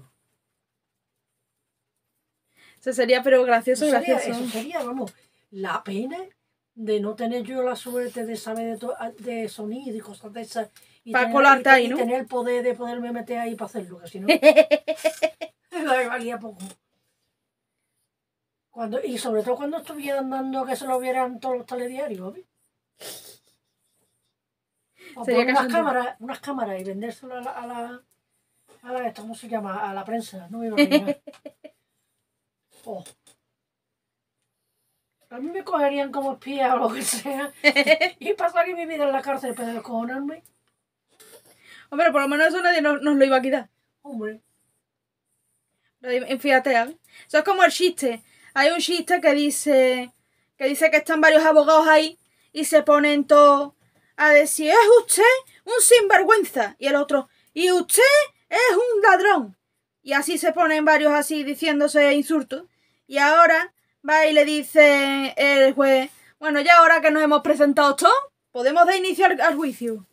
Eso sería, pero gracioso, Eso sería, gracioso. eso sería, vamos, la pena de no tener yo la suerte de saber de, to- de sonido y cosas de esas. Y Para tener- colarte y- ahí, y ¿no? tener el poder de poderme meter ahí para hacerlo, que si no, la valía poco. Cuando, y sobre todo cuando estuvieran dando que se lo vieran todos los telediarios, ¿ves? O Sería poner unas cachondo. cámaras, unas cámaras y vendérselo a la, a la, a la esto, ¿cómo se llama? A la prensa, no me iba a imaginar. Oh. A mí me cogerían como espía o lo que sea y pasaría mi vida en la cárcel para descojonarme. Hombre, por lo menos eso nadie nos, nos lo iba a quitar. Hombre, Lo de- Fíjate, ¿sabes? Eso es como el chiste. Hay un chiste que dice que dice que están varios abogados ahí y se ponen todos a decir, es usted un sinvergüenza. Y el otro, y usted es un ladrón. Y así se ponen varios así diciéndose insultos. Y ahora va y le dice el juez, bueno, ya ahora que nos hemos presentado todos, podemos dar inicio al, al juicio.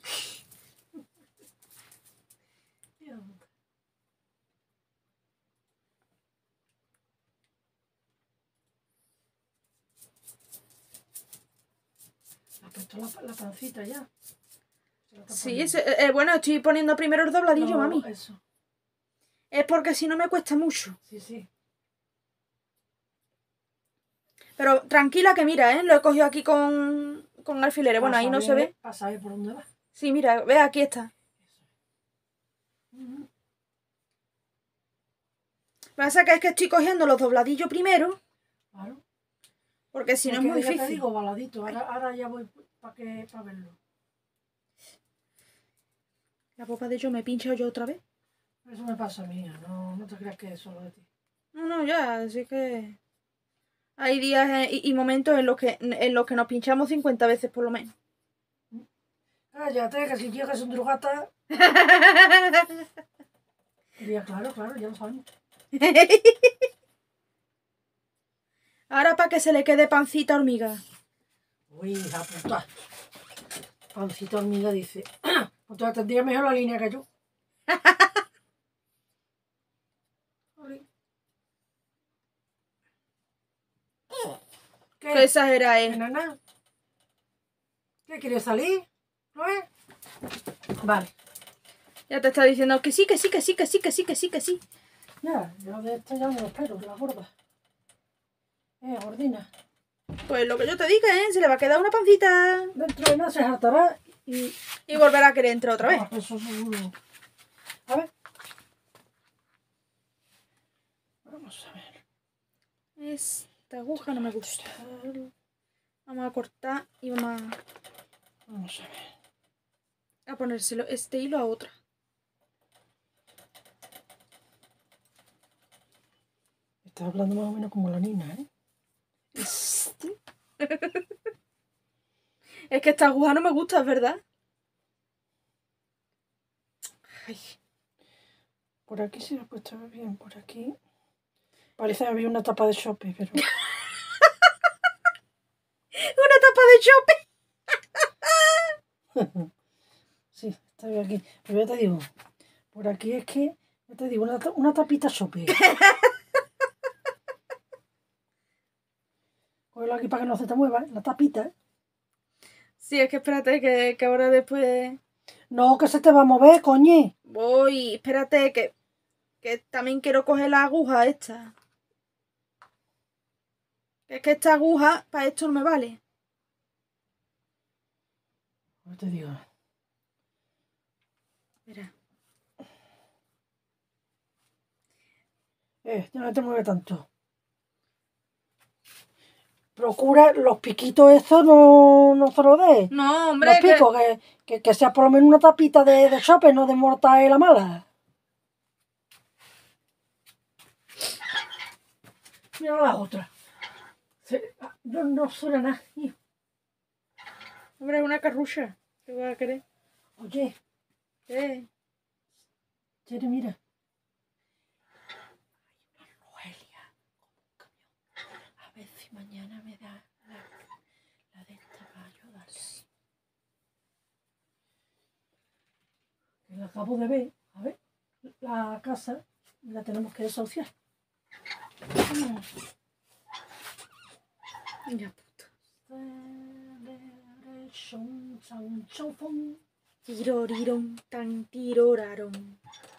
ha puesto la, la pancita ya. Sí, ese, eh, bueno, estoy poniendo primero el dobladillo, No, mami. Eso. Es porque si no me cuesta mucho. Sí, sí. Pero tranquila que mira, ¿eh? Lo he cogido aquí con, con alfileres. Bueno, ahí no se ve. Para saber por dónde va. Sí, mira, ve, aquí está. Ujú. Lo que pasa que es que estoy cogiendo los dobladillos primero, Claro. porque si no es Me muy quedé, ya te difícil. digo, baladito. Ahora, ahora ya voy para que para verlo. La popa de yo me he pinchado yo otra vez. Eso me pasa a mí. No, no te creas que es solo de ti. No, no, ya, así que... Hay días eh, y, y momentos en los, que, en los que nos pinchamos cincuenta veces por lo menos. Cállate, que si llegas un drogata. Diría, claro, claro, ya lo sabemos. Ahora para que se le quede pancita hormiga. Uy, la puta. Pancita hormiga dice. Pues tú tendrías mejor la línea que yo. Qué ¿Qué? exagera ¿Qué, es. nana? ¿Qué quieres salir? ¿No es? Vale. Ya te está diciendo que sí, que sí, que sí, que sí, que sí, que sí, que sí. Ya, yo de esto ya me lo espero, la gorda. Eh, gordina. Pues lo que yo te diga, ¿eh? Se le va a quedar una pancita. Dentro de nada se hartará y... Y volverá a querer entrar otra vez. Ah, eso seguro. A ver. Vamos a ver. Esta aguja no me gusta. Vamos a cortar y vamos a, Vamos a ver. a ponérselo este hilo a otra. Estás hablando más o menos como la Nina, ¿eh? Este. Es que esta aguja no me gusta, es verdad. Ay. Por aquí se lo he puesto bien, por aquí. Parece que había una tapa de shopping, pero... ¡Una tapa de shopping! Sí, está bien aquí. Pero ya te digo, por aquí es que... Ya te digo, una, ta- una tapita shopping. Cógelo aquí para que no se te mueva, ¿eh? La tapita, ¿eh? Sí, es que espérate, que, que ahora después... No, que se te va a mover, coñe. Voy, espérate, que, que también quiero coger la aguja esta. Es que esta aguja para esto no me vale. Ya te digo. Espera. Eh, ya no te mueve tanto. Procura los piquitos estos no, no se lo des. No, hombre, Los que... picos, que, que, que sea por lo menos una tapita de, de shopping, no de mortadela mala. Mira la otra. Se- no, no suena nada. hijo. Hombre, es una carrucha. ¿Qué vas a querer? Oye, ¿Qué? Tere, mira. Hay una Noelia como un camión. A ver si mañana me da la, la de esta para ayudarle. Que la acabo de ver. A ver, la casa la tenemos que desahuciar. Ya, puta. Celebration, chan, chan, fon. Tirorirón, tan tiroraron.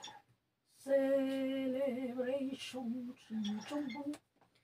Celebration, chan, chan, fon.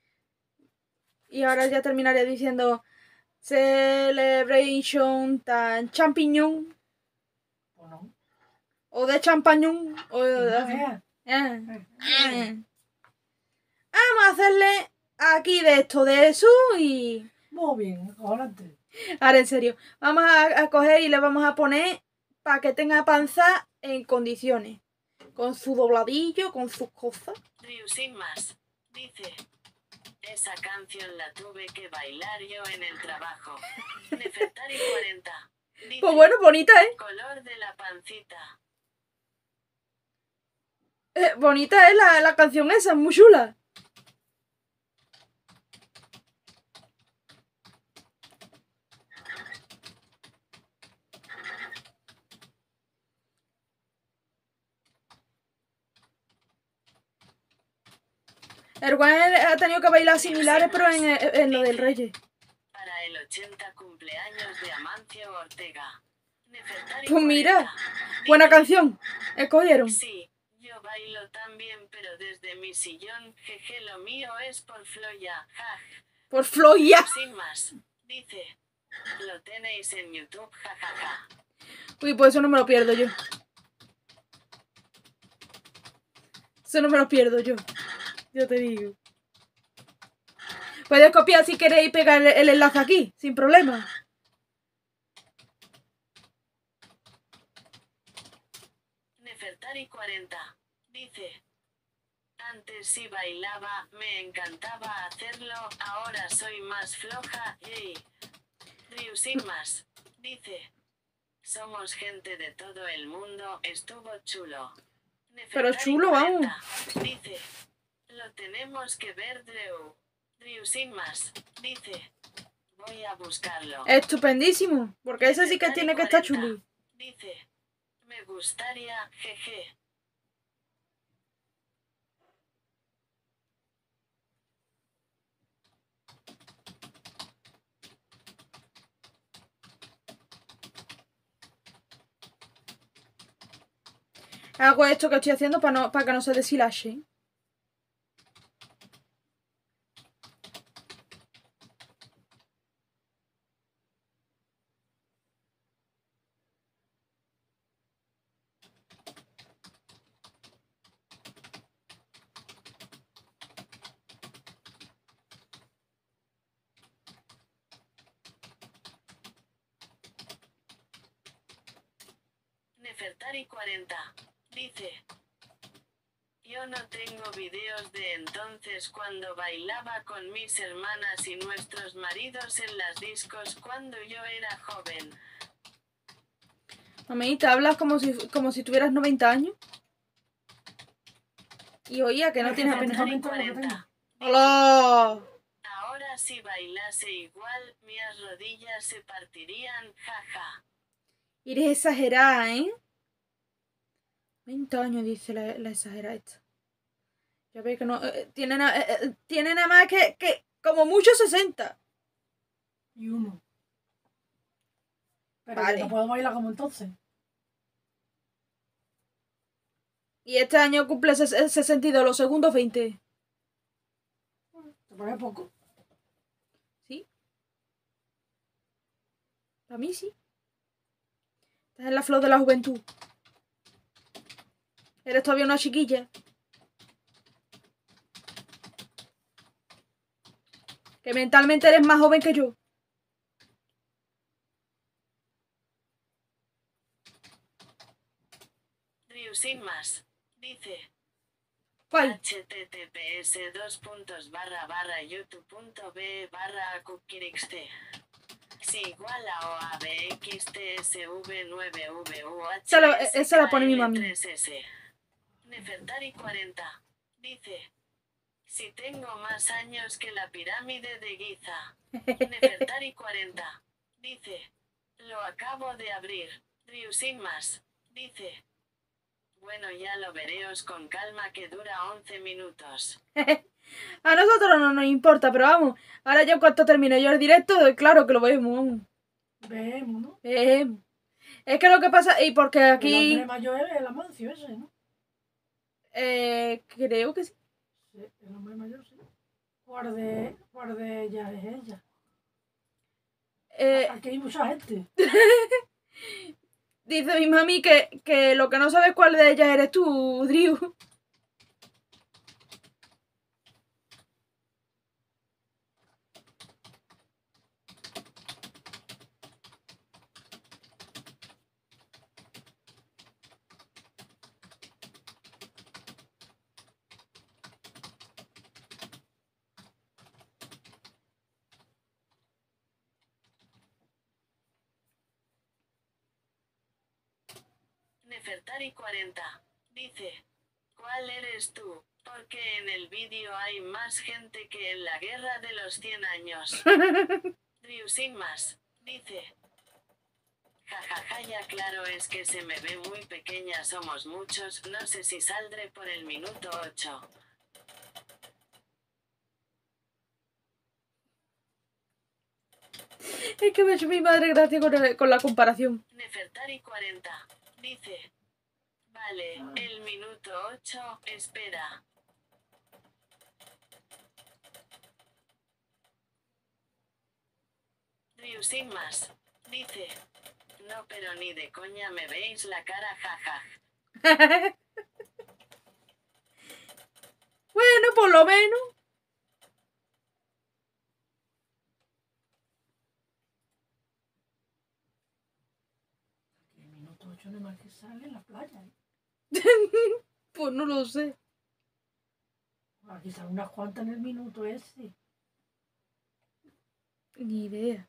Y ahora ya terminaré diciendo Celebration tan champiñón. Bueno, O de champañón. O que de... no vea. Eh, Eh, eh. Vamos a hacerle aquí de esto, de eso y... Muy bien, adelante. Ahora en serio, vamos a, a coger y le vamos a poner para que tenga panza en condiciones. Con su dobladillo, con sus cosas. Ryu sin más. Dice. Esa canción la tuve que bailar yo en el trabajo. Nefertari cuarenta. Dice. Pues bueno, bonita, ¿eh? Color de la pancita. Eh, bonita es la, la canción esa, es muy chula. El Juan ha tenido que bailar similares, pero en, en lo del Reyes. Para el ochenta cumpleaños de Amancio Ortega. Nefertari Pues mira, cuarenta. buena Dice, canción. Escogieron. sí, yo bailo también, pero desde mi sillón, jeje, lo mío es por Floya, jaj. Por Floya. Sin más, dice, lo tenéis en YouTube, jajaja. Uy, pues eso no me lo pierdo yo. Eso no me lo pierdo yo. Yo te digo. Puedes copiar si queréis y pegar el, el enlace aquí, sin problema. Nefertari cuarenta. Dice, antes sí bailaba, me encantaba hacerlo, ahora soy más floja, yay. Ryu sin más. Dice, somos gente de todo el mundo, estuvo chulo. Pero Nefertari chulo, vamos. cuarenta. Dice, lo tenemos que ver, Drew. Ryu sin más. Dice, voy a buscarlo. Estupendísimo. Porque ese sí que tiene que estar chuli. Dice, me gustaría, jeje. Hago esto que estoy haciendo para no, para que no se deshilache. Nefertari cuarenta. Dice, yo no tengo videos de entonces cuando bailaba con mis hermanas y nuestros maridos en las discos cuando yo era joven. Mamita, hablas como si, como si tuvieras noventa años. Y oía que no tienes apenas. Nefertari cuarenta. ¡Hola! Ahora si bailase igual, mis rodillas se partirían, jaja. Eres exagerada, ¿eh? veinte años, dice la, la exagerada esta. Ya veis que no... Eh, tiene, na, eh, eh, tiene nada más que, que como mucho sesenta. Y uno. Pero Vale. yo no puedo bailar como entonces. Y este año cumple ses- sesenta y dos, los segundos veinte. Te parece poco. ¿Sí? Para mí sí. Estás en la flor de la juventud. Eres todavía una chiquilla. Que mentalmente eres más joven que yo. Ryu sin más. Dice, ¿Cuál? https dos puntos barra barra youtube.b barra kukirixt. Si igual a o a b x t s v nueve v u h Esa la, esa la pone mi mami. tres s. Nefertari cuarenta. Dice, si tengo más años que la pirámide de Giza. Nefertari cuarenta. Dice, lo acabo de abrir. Ryu sin más. Dice, bueno, ya lo vereos con calma que dura once minutos. A nosotros no nos importa, pero vamos. Ahora ya en cuanto termine yo el directo, claro que lo vemos. Vamos. Vemos, ¿no? Vemos. Es que lo que pasa, y porque El aquí... hombre mayor es el Amancio ese, ¿no? Eh, creo que sí. Sí, el hombre mayor, sí. Guarde, guarde ella es ella. Eh, Aquí hay mucha gente. dice mi mami que, que lo que no sabes cuál de ellas eres tú, Drew. Nefertari cuarenta. Dice, ¿cuál eres tú? Porque en el vídeo hay más gente que en la guerra de los cien años. Ryu sin más. Dice, jajaja, ya claro, es que se me ve muy pequeña, somos muchos, no sé si saldré por el minuto ocho. Es que me ha hecho mi madre gracia con, el- con la comparación. Nefertari cuarenta. Dice. Vale, el minuto ocho. Espera. Ryu sin más. Dice. No, pero ni de coña me veis la cara, jaja. Bueno, por lo menos. El minuto ocho nada más que sale en la playa. ¿eh? Pues no lo sé. Aquí salen unas cuantas en el minuto ese. Ni idea.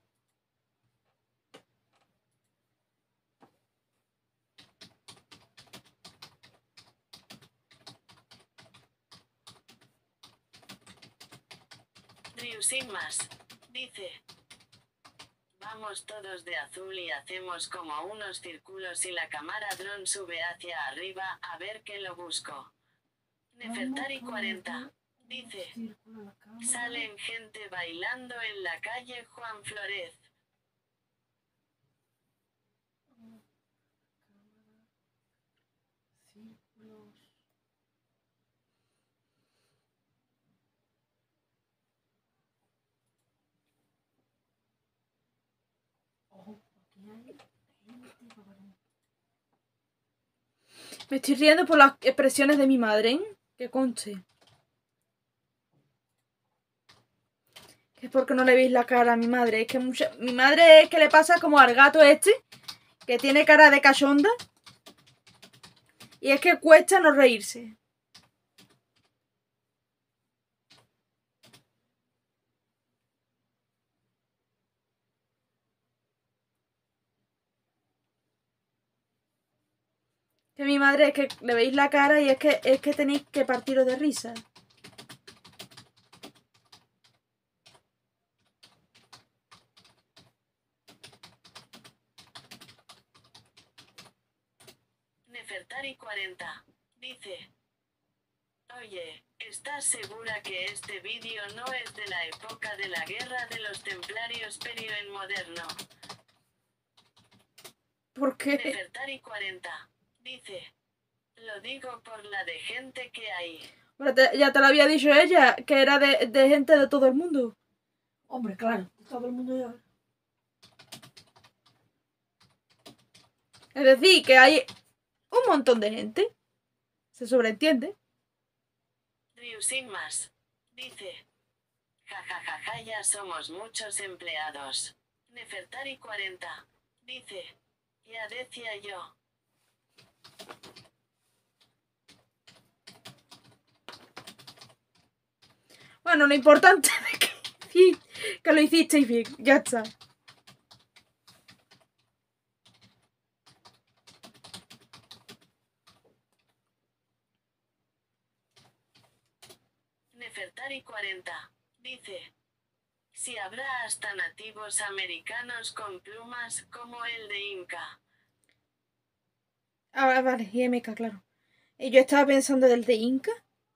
Ryu sin más. Dice. Vamos todos de azul y hacemos como unos círculos y la cámara dron sube hacia arriba, a ver que lo busco. Nefertari cuarenta. Dice. Círculo a la cámara. Salen gente bailando en la calle Juan Flórez. Círculos. Ojo, aquí hay gente, cabrón. Me estoy riendo por las expresiones de mi madre, ¿eh? Que conste. Que es porque no le veis la cara a mi madre. Es que mucha... mi madre es que le pasa como al gato este, que tiene cara de cachonda. Y es que cuesta no reírse. Que mi madre es que le veis la cara y es que es que tenéis que partiros de risa. Nefertari cuarenta. Dice. Oye, ¿estás segura que este vídeo no es de la época de la guerra de los templarios pero en moderno? ¿Por qué? Nefertari cuarenta. Dice. Lo digo por la de gente que hay. Bueno, te- ya te lo había dicho ella, que era de, de gente de todo el mundo. Hombre, claro, todo el mundo ya. Es decir, que hay un montón de gente. Se sobreentiende. Ryu sin más. Dice. Jajajaja, ya somos muchos empleados. Nefertari cuarenta. Dice. Ya decía yo. Bueno, lo importante es que, sí, que lo hicisteis bien. Ya está. Nefertari cuarenta. Dice. Si habrá hasta nativos americanos con plumas como el de Inca. Ah, vale, y M K, claro. Y yo estaba pensando del de Inca.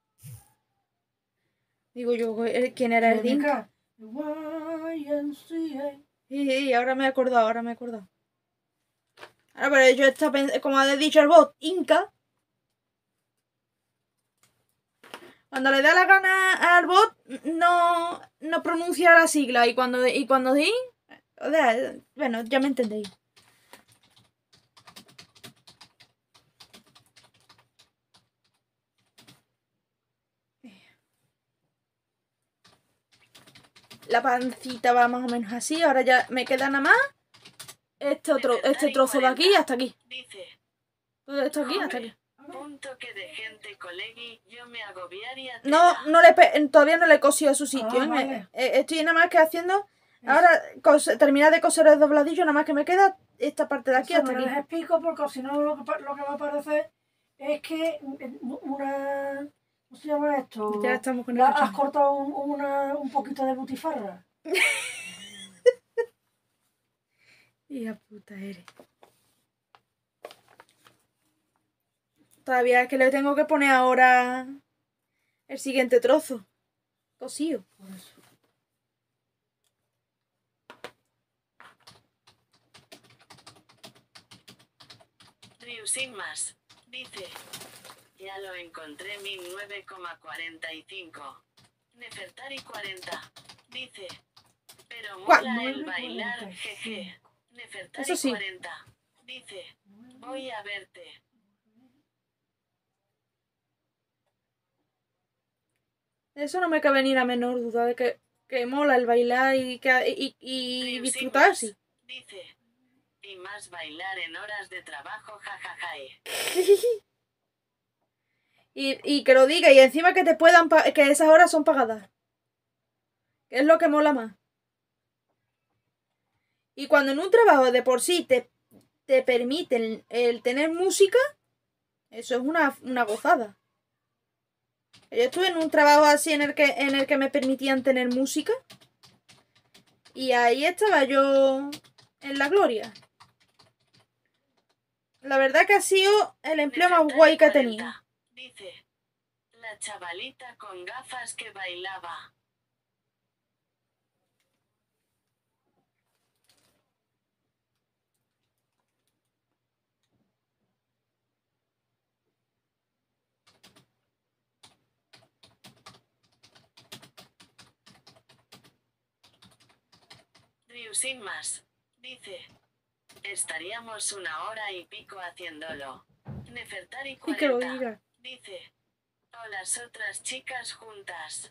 Digo yo, ¿quién era el de Inca? Y M K. Sí, sí, ahora me he acordado, ahora me he acordado. Ahora, pero yo estaba pensando, como ha dicho el bot, Inca. Cuando le da la gana al bot, no, no pronuncia la sigla. Y cuando, y cuando sí, o sea, bueno, ya me entendéis. La pancita va más o menos así. Ahora ya me queda nada más este otro, este trozo de aquí y hasta aquí. Dice. Todo esto aquí hasta aquí. Punto que de gente colegui, yo me agobiaría. No, no le pe- todavía no le he cosido a su sitio. Ah, ¿eh? Me- vale. eh, estoy nada más que haciendo. Ahora cos- terminar de coser el dobladillo, nada más que me queda esta parte de aquí Eso hasta no les aquí. explico porque si no lo que, pa- lo que va a parecer es que una... ¿Cómo se llama esto? Ya estamos con el La- has cacharro. cortado un, una- un poquito de butifarra. Hija puta eres. Todavía es que le tengo que poner ahora el siguiente trozo. Cosío. Por eso. Driu sin más. Dice. Ya lo encontré min nueve coma cuarenta y cinco. Nefertari cuarenta. Dice. Pero ¿Cuál? mola el nueve bailar, cuarenta y jeje. cinco. Nefertari Eso sí. cuarenta. Dice. Voy a verte. Eso no me cabe ni la menor duda de que, que mola el bailar y, que, y, y Driu sin disfrutar más. así. Dice. Y más bailar en horas de trabajo, jajajae. Y, y que lo diga, y encima que te puedan, pa- que esas horas son pagadas. Que es lo que mola más. Y cuando en un trabajo de por sí te, te permiten el tener música, eso es una, una gozada. Yo estuve en un trabajo así en el que, en el que me permitían tener música. Y ahí estaba yo en la gloria. La verdad que ha sido el empleo más Nefertari guay que he tenido. cuarenta. Dice. La chavalita con gafas que bailaba. Driu sin más. Dice. Estaríamos una hora y pico haciéndolo. Nefertari Y que lo cuarenta. diga. Dice. O las otras chicas juntas.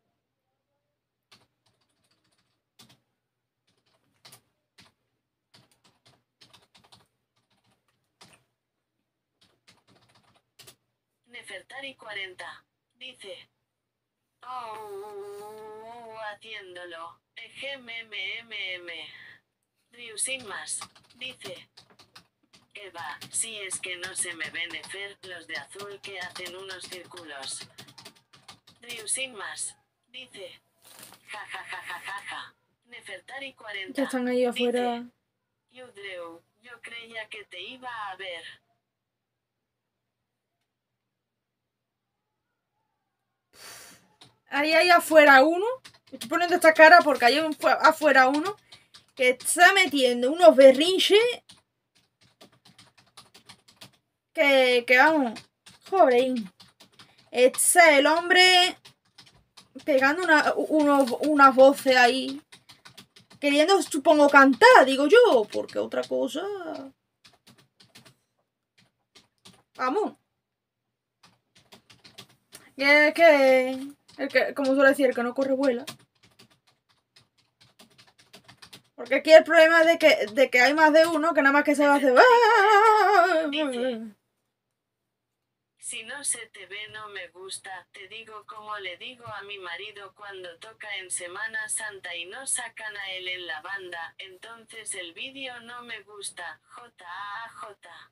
Nefertari cuarenta. Dice. Oh, haciéndolo. Ejemmm. Driu sin más. Dice. Que va, si es que no se me ven Nefer, los de azul que hacen unos círculos. Driu sin más. Dice. Ja ja ja ja ja ja. Nefertari cuarenta. Ya están ahí afuera. Dice. Yudreu, yo creía que te iba a ver. Ahí hay afuera uno. Estoy poniendo esta cara porque hay un- afuera uno que está metiendo unos berrinches. Que, que vamos. Joder. Este es el hombre pegando una, unos, unas voces ahí. Queriendo, supongo, cantar, digo yo. Porque otra cosa. Vamos. Que, que, el que, como suele decir, el que no corre vuela. Porque aquí el problema es de que, de que hay más de uno que nada más que se va a hacer. Si no se te ve no me gusta, te digo como le digo a mi marido cuando toca en Semana Santa y no sacan a él en la banda, entonces el vídeo no me gusta, J A J.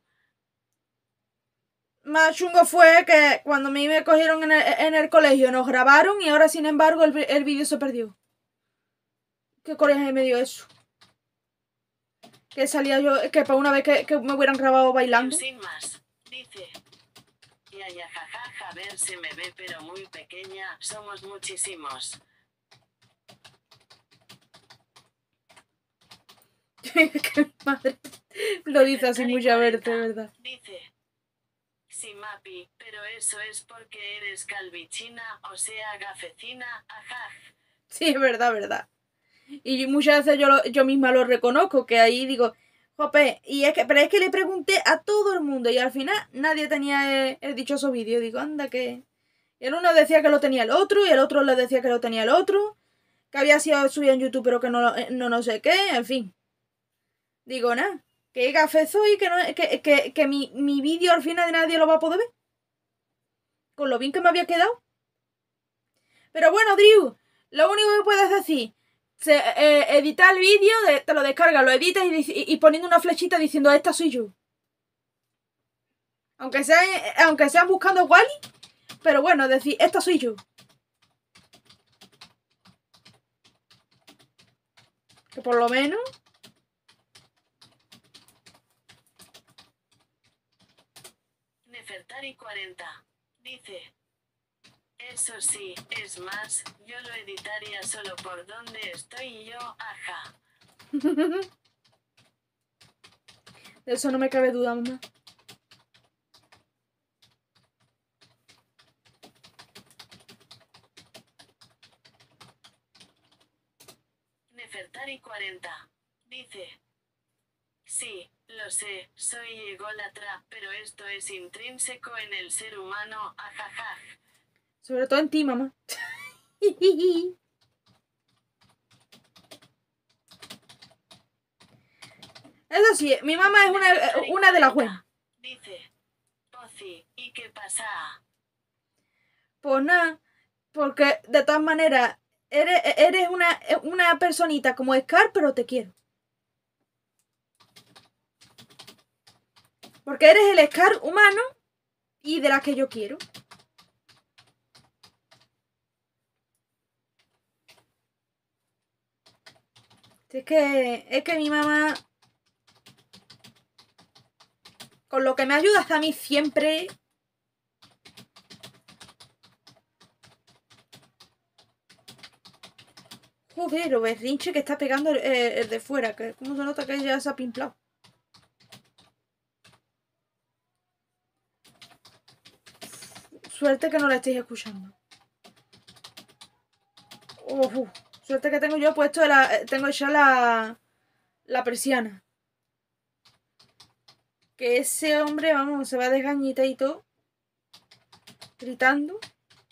Más chungo fue que cuando a mí me cogieron en el, en el colegio nos grabaron y ahora sin embargo el, el vídeo se perdió. ¿Qué coraje me dio eso? Que salía yo, que para una vez que, que me hubieran grabado bailando. Sin más, dice. Ya ya jajaja, a ver se me ve pero muy pequeña, somos muchísimos. Madre, lo dice así mucha verte, ¿verdad? Dice. Sí, Mapi, pero eso es porque eres calvichina, o sea, gafecina, ajaj. Sí, es verdad, verdad. Y muchas veces yo, lo, yo misma lo reconozco, que ahí digo, jope, y es que, pero es que le pregunté a todo el mundo y al final nadie tenía el, el dichoso vídeo. Digo, anda que... Y el uno decía que lo tenía el otro y el otro le decía que lo tenía el otro, que había sido subido en YouTube pero que no, no, no sé qué, en fin. Digo, nada, que gafe soy, que, no, que, que, que mi, mi vídeo al final nadie lo va a poder ver. Con lo bien que me había quedado. Pero bueno, Driu, lo único que puedes decir, se, eh, editar el vídeo, de, te lo descargas, lo editas y, y, y poniendo una flechita diciendo, esta soy yo. Aunque sea, aunque sean buscando Wally, pero bueno, decir, esta soy yo. Que por lo menos... Nefertari cuarenta. Dice. Eso sí, es más, yo lo editaría solo por donde estoy yo, ajá. De eso no me cabe duda, mamá. Sí, lo sé, soy ególatra, pero esto es intrínseco en el ser humano, ajajaj. Sobre todo en ti, mamá. Eso sí, mi mamá es una, una de las buenas. Dice, Pozi, ¿y qué pasa? Pues nada, porque de todas maneras, eres, eres una, una personita como Scar, pero te quiero. Porque eres el Scar humano y de las que yo quiero. Es que, es que mi mamá, con lo que me ayuda hasta a mí siempre. Joder, o berrinche que está pegando el, el de fuera, que como se nota que ya se ha pimplado. Suerte que no la estéis escuchando. Uf, uf. Suerte que tengo yo puesto la, tengo ya la, la persiana. Que ese hombre, vamos, se va de gañita y todo. Gritando.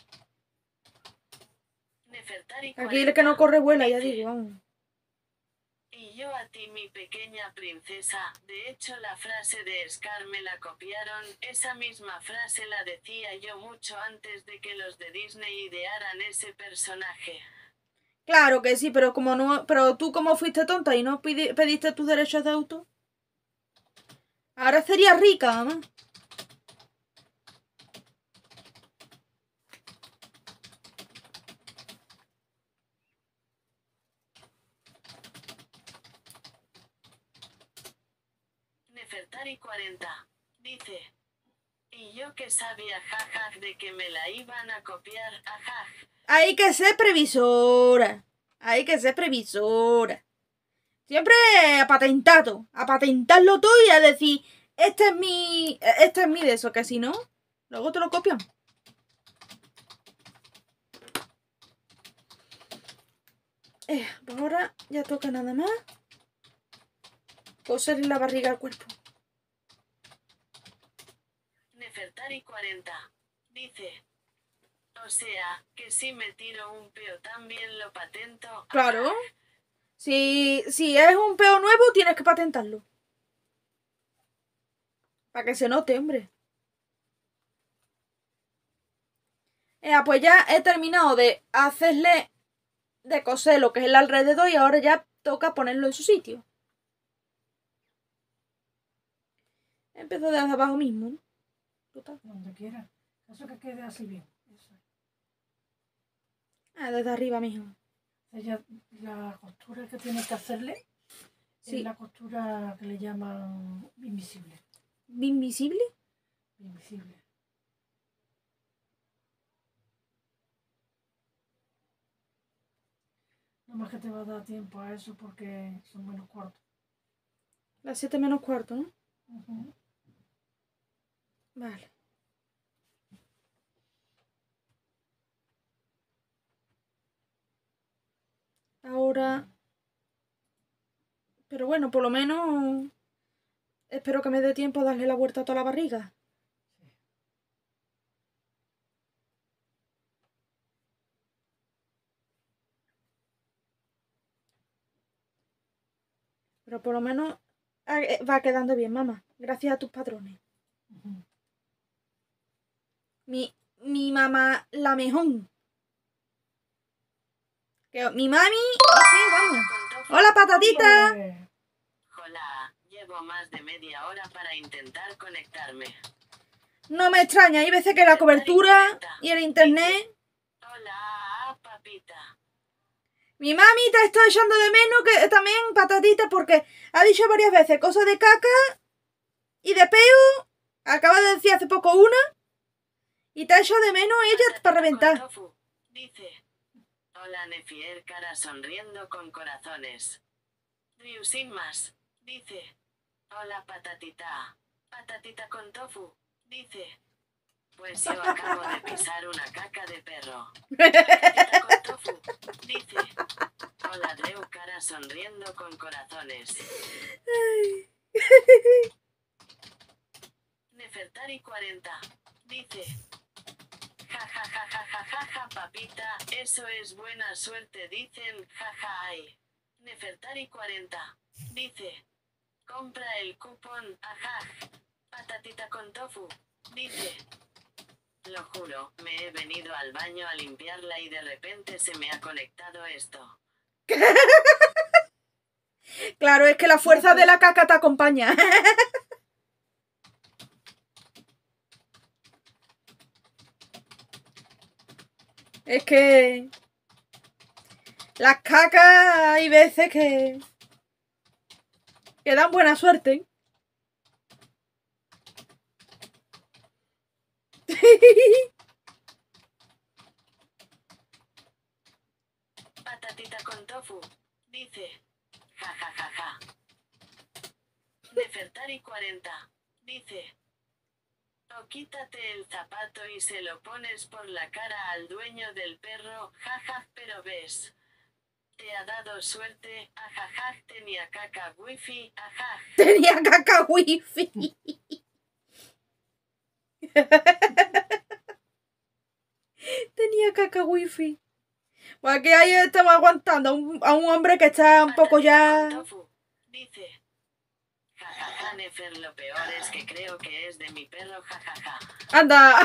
Aquí el que no corre vuela, ya digo, vamos. Y yo a ti, mi pequeña princesa. De hecho, la frase de Scar me la copiaron. Esa misma frase la decía yo mucho antes de que los de Disney idearan ese personaje. Claro que sí, pero como no, pero tú como fuiste tonta y no pidi, pediste tus derechos de auto. Ahora sería rica, mamá. Nefertari cuarenta. Dice. Y yo que sabía, jajaj, de que me la iban a copiar, ajaj. Hay que ser previsora. Hay que ser previsora. Siempre a patentado. A patentarlo todo y a decir, este es mi. Este es mi de eso, que si no, luego te lo copian. Eh, pues ahora ya toca nada más coserle la barriga al cuerpo. Nefertari cuarenta. Dice. O sea, que si me tiro un peo también lo patento. Claro. Si, si es un peo nuevo, tienes que patentarlo. Para que se note, hombre. Eh, pues ya he terminado de hacerle, de coser lo que es el alrededor y ahora ya toca ponerlo en su sitio. Empiezo desde abajo mismo, ¿no? Total. Donde quiera. Eso que quede así bien. Eso. Ah, desde arriba, mijo. Ella, la costura que tiene que hacerle Sí. es la costura que le llaman invisible. ¿Invisible? Invisible. No más que te va a dar tiempo a eso porque son menos cuartos. Las siete menos cuarto, ¿no? Uh-huh. Vale. Ahora... Pero bueno, por lo menos... Espero que me dé tiempo a darle la vuelta a toda la barriga. Pero por lo menos va quedando bien, mamá. Gracias a tus patrones. Uh-huh. Mi, mi mamá, la mejor. Que, mi mami... Okay, vamos. ¡Hola, patatita! Hombre, Hola, llevo más de media hora para intentar conectarme. No me extraña, hay veces que la cobertura y el internet... Hola, papita. Mi mami te está echando de menos que también patatita porque ha dicho varias veces cosas de caca y de peo. Acaba de decir hace poco una y te ha echado de menos ella para reventar. Tofu, dice. Hola, Nefier, cara sonriendo con corazones. Ryu sin más, dice. Hola, patatita. Patatita con tofu, dice. Pues yo acabo de pisar una caca de perro. Patatita con tofu, dice. Hola, Dreu, cara sonriendo con corazones. Nefertari cuarenta. Dice. Ja ja ja ja ja ja ja papita, eso es buena suerte dicen, ja ja ay. Nefertari cuarenta. Dice. Compra el cupón, ajaj. Patatita con tofu. Dice. Lo juro, me he venido al baño a limpiarla y de repente se me ha conectado esto. Claro, es que la fuerza de la caca te acompaña. Es que las cacas hay veces que, que dan buena suerte. Patatita con tofu. Dice. Ja ja ja ja. Nefertari cuarenta. Dice. O quítate el zapato y se lo pones por la cara al dueño del perro, jaja, pero ves. Te ha dado suerte, ajajaj, tenía caca wifi, ajaj. Tenía caca wifi. Tenía caca wifi. Pues que ahí estamos aguantando a un, a un hombre que está un poco ya... Dice. Jajaja, Nefer, lo peor es que creo que es de mi perro, jajaja. ¡Anda!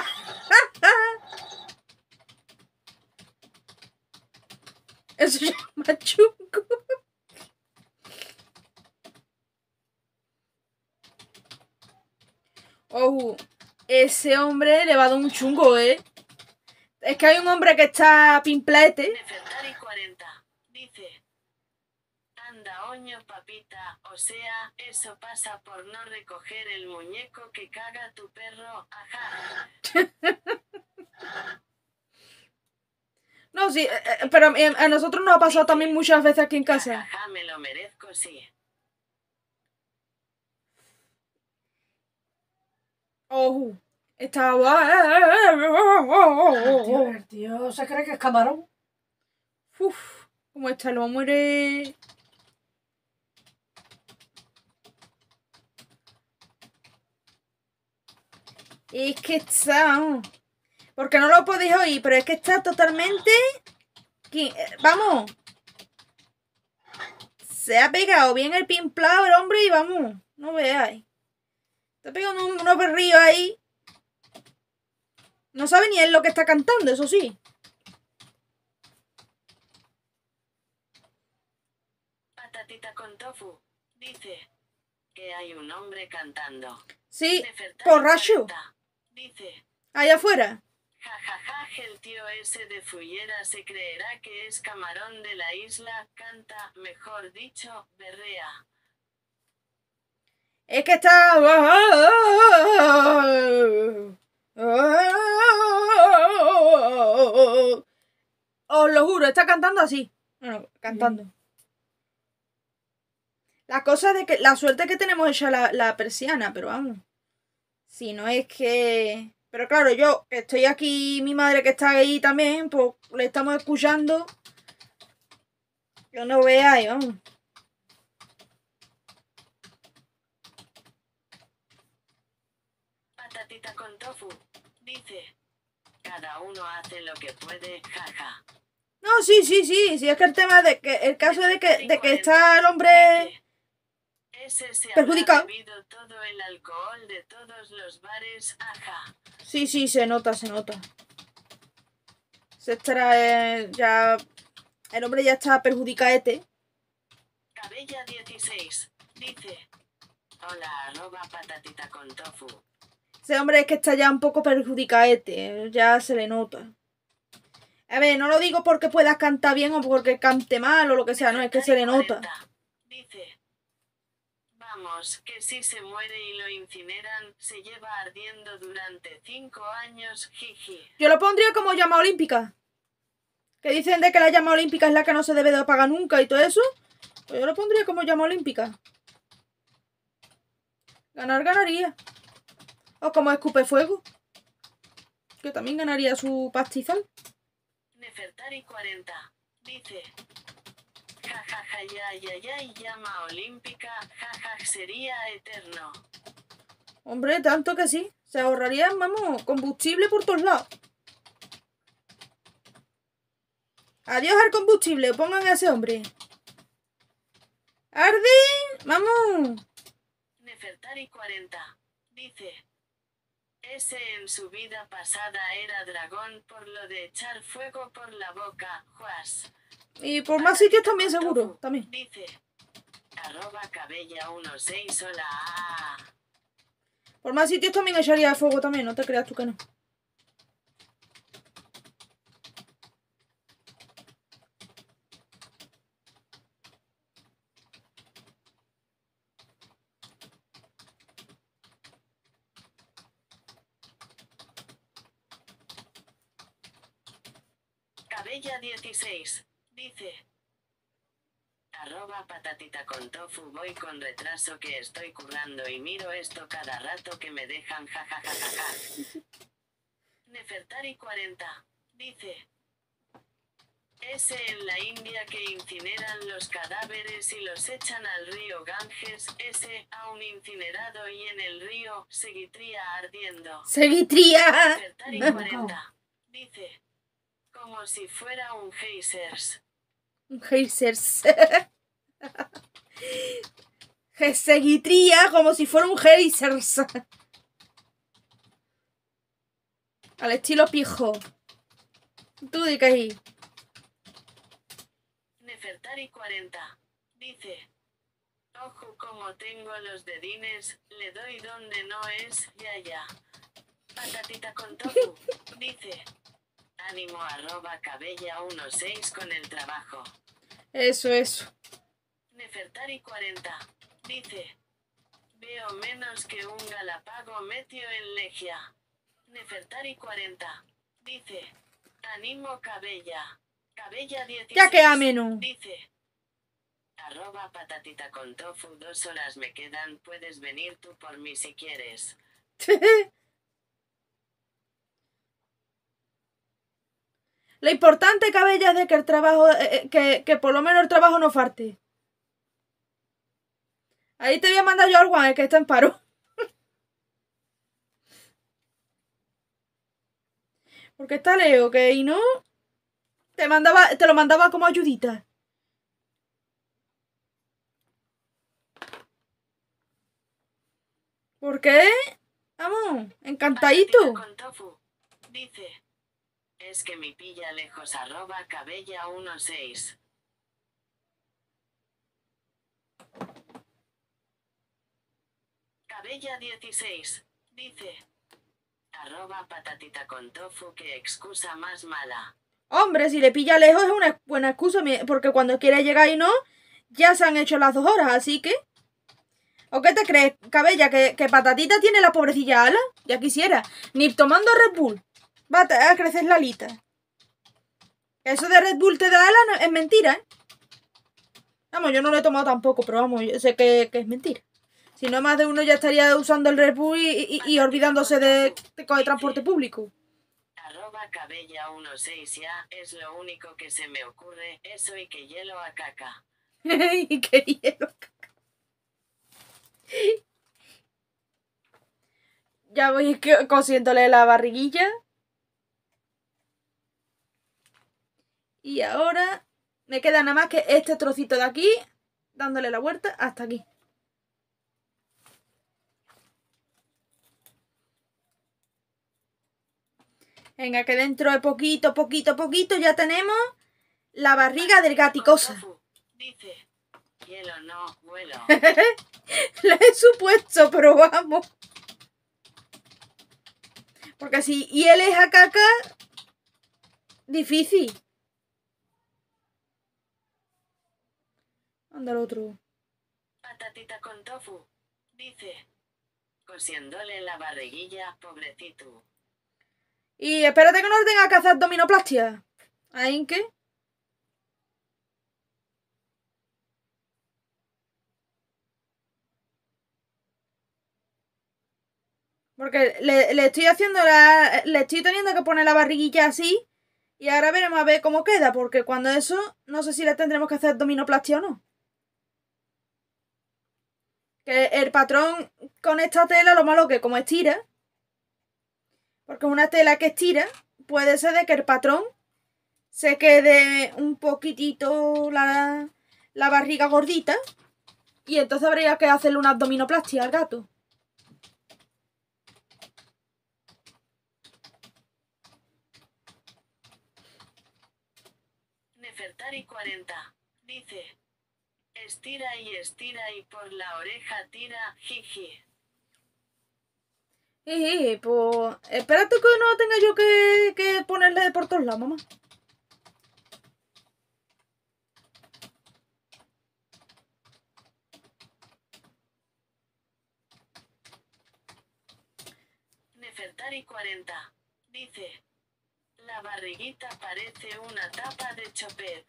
Eso se llama chungo. Oh, ese hombre le va a dar un chungo, ¿eh? Es que hay un hombre que está pimplete. Nefertari cuarenta. Dice. Anda, oño, papita, o sea, eso pasa por no recoger el muñeco que caga tu perro, ajá. No, sí, eh, pero a nosotros nos ha pasado también muchas veces aquí en casa. Ajá, me lo merezco, sí. Oh, estaba... El tío, el tío se cree que es camarón. Uf, como está el hombre... Es que está... Porque no lo podéis oír, pero es que está totalmente... Vamos. Se ha pegado bien el pimplado el hombre y vamos. No veáis. Está pegando un, unos berrillos ahí. No sabe ni él lo que está cantando, eso sí. Patatita con tofu. Dice que hay un hombre cantando. Sí, Nefertari borracho. cuarenta. Dice. Allá afuera. Jajaja, el tío ese de Fullera se creerá que es camarón de la isla, canta, mejor dicho, berrea. Es que está... Os lo juro, está cantando así. Bueno, cantando. La cosa de que... La suerte que tenemos hecha la, la persiana, pero vamos. Si no es que... Pero claro, yo que estoy aquí, mi madre que está ahí también, pues le estamos escuchando. Yo no veáis, vamos. Patatita con tofu. Dice. Cada uno hace lo que puede, jaja. No, sí, sí, sí. Sí, es que el tema de que... El caso de que, de que está el hombre... Ese se perjudicado. habrá bebido todo el alcohol de todos los bares, ajá. Sí, sí, se nota, se nota. Se extrae ya... El hombre ya está perjudicaete. Cabella dieciséis. Dice. Hola, arroba patatita con tofu. Ese hombre es que está ya un poco perjudicaete. Ya se le nota. A ver, no lo digo porque puedas cantar bien o porque cante mal o lo que sea. No, es que se le nota. Dice. Vamos, que si se muere y lo incineran, se lleva ardiendo durante cinco años, jiji. Yo lo pondría como llama olímpica. Que dicen de que la llama olímpica es la que no se debe de apagar nunca y todo eso. Pues yo lo pondría como llama olímpica. Ganar, ganaría. O como escupe fuego. Que también ganaría su pastizal. Nefertari cuarenta. Dice. Jajaja, ya, ya, ya, y llama olímpica, jaja, sería eterno. Hombre, tanto que sí. Se ahorrarían, vamos, combustible por todos lados. Adiós al combustible, pongan a ese hombre. ¡Arde! ¡Vamos! Nefertari cuarenta. Dice. Ese en su vida pasada era dragón por lo de echar fuego por la boca, Juas. Y por más sitios también, seguro. También. Dice. Arroba cabella dieciséis, hola. Por más sitios también echaría fuego también, no te creas tú que no. Cabella dieciséis. Dice. Arroba patatita con tofu, voy con retraso que estoy currando y miro esto cada rato que me dejan jajajajaja. Nefertari cuarenta. Dice. Ese en la India que incineran los cadáveres y los echan al río Ganges, ese aún incinerado y en el río Seguitría ardiendo. ¡Seguitría! Nefertari cuarenta. Dice. Como si fuera un geysers. Un geysers. Seguitría como si fuera un geysers. Al estilo pijo. Tú di que ahí. Nefertari cuarenta. Dice. Ojo como tengo los dedines, le doy donde no es, ya ya. Patatita con tofu. Dice. Ánimo arroba cabella dieciséis con el trabajo. Eso, eso. Nefertari cuarenta. Dice. Veo menos que un galapago metió en Legia. Nefertari cuarenta. Dice. Ánimo cabella. Cabella dieciséis. Ya que ameno. Dice. Arroba patatita con tofu, dos horas me quedan, puedes venir tú por mí si quieres. Lo importante, Cabella, es de que el trabajo, eh, que, que por lo menos el trabajo no falte. Ahí te voy a mandar yo al Juan, el que está en paro. Porque está Leo, que y no te mandaba, te lo mandaba como ayudita. ¿Por qué? Vamos, encantadito. Con tofu. Dice. Es que mi pilla lejos arroba cabella dieciséis. Cabella dieciséis. Dice. Arroba patatita con tofu, que excusa más mala. Hombre, si le pilla lejos es una buena excusa, porque cuando quiere llegar y no, ya se han hecho las dos horas, así que... ¿O qué te crees, Cabella? ¿Que, que Patatita tiene la pobrecilla ala? Ya quisiera. Ni tomando Red Bull va a crecer la alita. Eso de Red Bull te da ala no, es mentira, ¿eh? Vamos, yo no lo he tomado tampoco, pero vamos, yo sé que, que es mentira. Si no, más de uno ya estaría usando el Red Bull y, y, y olvidándose de, de coger transporte público. Arroba cabella dieciséis ya, es lo único que se me ocurre, eso y que hielo a caca. Y que hielo a caca. Ya voy cosiéndole la barriguilla. Y ahora me queda nada más que este trocito de aquí, dándole la vuelta hasta aquí. Venga, que dentro de poquito, poquito, poquito ya tenemos la barriga del gaticosa. Dice, hielo no, vuelo. La he supuesto, pero vamos. Porque si hieles a caca, difícil. Anda el otro. Patatita con tofu. Dice, cosiéndole la barriguilla, pobrecito. Y espérate que no le tenga que hacer abdominoplastia. ¿Ahí qué? Porque le, le estoy haciendo la... Le estoy teniendo que poner la barriguilla así. Y ahora veremos a ver cómo queda. Porque cuando eso, no sé si le tendremos que hacer abdominoplastia o no. Que el patrón con esta tela, lo malo que como estira, Porque una tela que estira puede ser de que el patrón se quede un poquitito la, la barriga gordita y entonces habría que hacerle una abdominoplastia al gato. Nefertari cuarenta. Dice. Estira y estira y por la oreja tira, jiji. Eh, pues espérate que no tenga yo que, que ponerle por todos lados, mamá. Nefertari cuarenta. Dice. La barriguita parece una tapa de chopet.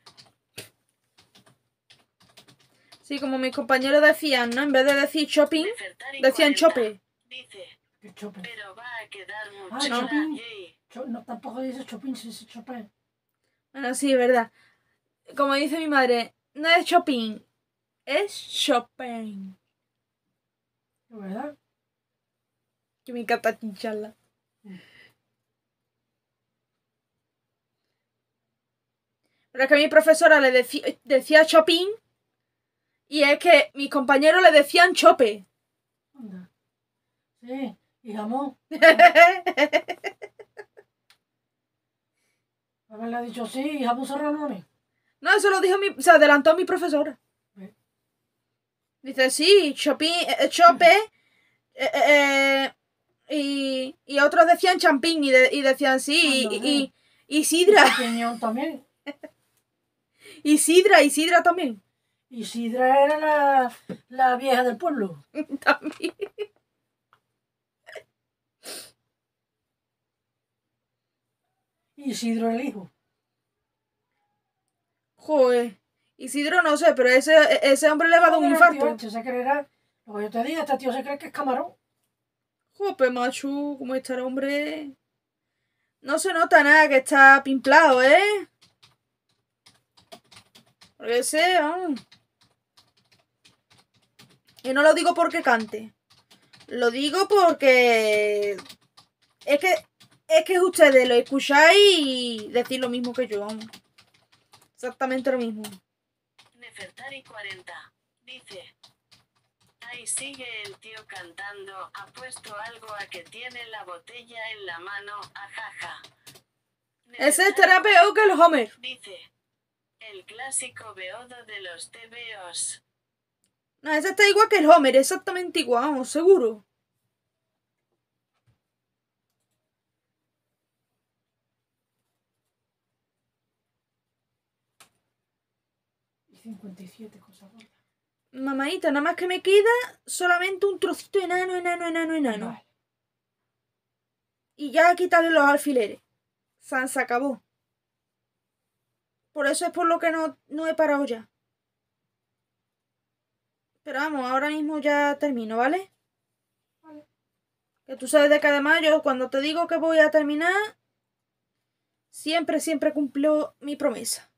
Sí, como mis compañeros decían, ¿no? En vez de decir shopping, Nefertari decían cuarenta. chope. Dice. ¿Qué Chopin? Pero va a quedar Ah, mucho Chopin. la yey. Cho- no, tampoco dice Chopin, se dice Chopin. Bueno, sí, es verdad. Como dice mi madre, no es shopping, es shopping. ¿De verdad? Que me encanta chincharla. Pero es que a mi profesora le decí- decía shopping y es que mis compañeros le decían chope. Anda. Sí, y jamón. Haberle dicho sí, y jamón serranones. No, eso lo dijo mi... Se adelantó mi profesora. ¿Eh? Dice, sí, shopping, eh, chope. eh, eh, eh, y, y otros decían champín y, de- y decían sí. Anda, Y, sí. y, y sidra. Y Piñón también. Y sidra, y sidra también. Y Sidra era la, la vieja del pueblo. También. Y Isidro el hijo. Joder. Isidro no sé, pero ese, ese hombre le va a dar un Joder, el tío infarto. este se creerá. Lo que yo te digo, este tío se cree que es camarón. Joder, macho, ¿cómo está el hombre? No se nota nada que está pimplado, ¿eh? Porque sé, vamos. Y no lo digo porque cante. Lo digo porque... Es que... Es que ustedes lo escucháis y decís lo mismo que yo, vamos. Exactamente lo mismo. Nefertari cuarenta. Dice. Ahí sigue el tío cantando. Ha puesto algo a que tiene la botella en la mano. Ajaja. Ese estará peor que el Homer. Dice. El clásico beodo de los T V Os. No, ese está igual que el Homer, exactamente igual, vamos, seguro. Y cincuenta y siete cosas gordas. Mamadita, nada más que me queda solamente un trocito enano, enano, enano, enano. Vale. Y ya quitarle los alfileres. San se acabó. Por eso es por lo que no, no he parado ya. Pero vamos, ahora mismo ya termino, ¿vale? Vale. Que tú sabes de que además yo cuando te digo que voy a terminar, siempre, siempre cumplo mi promesa.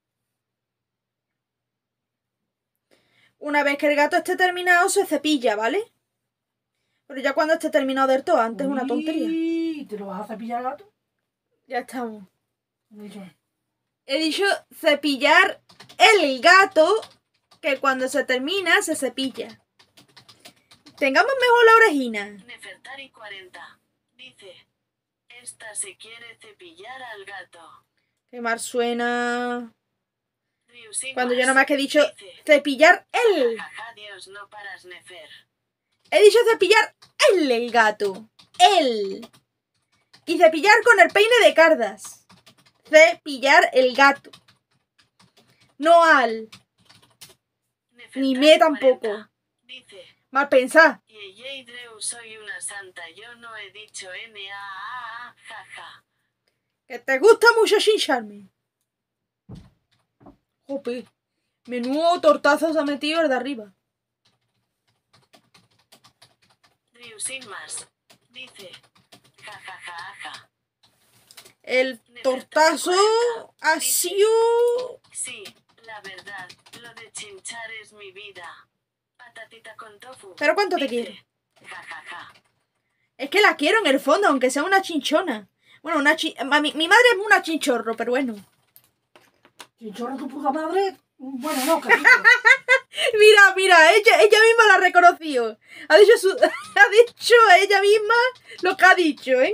Una vez que el gato esté terminado, se cepilla, ¿vale? Pero ya cuando esté terminado del todo, antes es una tontería. ¿Y te lo vas a cepillar, gato? Ya estamos. No he dicho. He dicho cepillar el gato, que cuando se termina se cepilla. Tengamos mejor la orejina. Nefertari cuarenta. Dice. Esta se quiere cepillar al gato. Qué mal suena. Ryusin Cuando yo más. nada más que he dicho Dice. cepillar el. Jaja, Dios, no paras, Nefer. He dicho cepillar el, el gato. El. Y cepillar con el peine de cardas. Cepillar el gato. No al. Ni me tampoco. cuarenta. Dice. Mal pensar. Y Yeidreu, soy una santa, yo no he dicho N A A A, jaja. Que te gusta mucho chincharme. Jope. Menudo tortazo se ha metido el de arriba. Ryusin más. Dice. Jajajaja. El tortazo ha sido... Sí, la verdad, lo de chinchar es mi vida. Patatita con tofu. ¿Pero cuánto te Dice, quiero? Jajaja. Es que la quiero en el fondo, aunque sea una chinchona. Bueno, una chi... mi, mi madre es una chinchorro, pero bueno. Chinchorro tu puta madre. Bueno, no, que Mira, mira, ella, ella misma la ha reconocido. Ha dicho, su, ha dicho ella misma lo que ha dicho, ¿eh?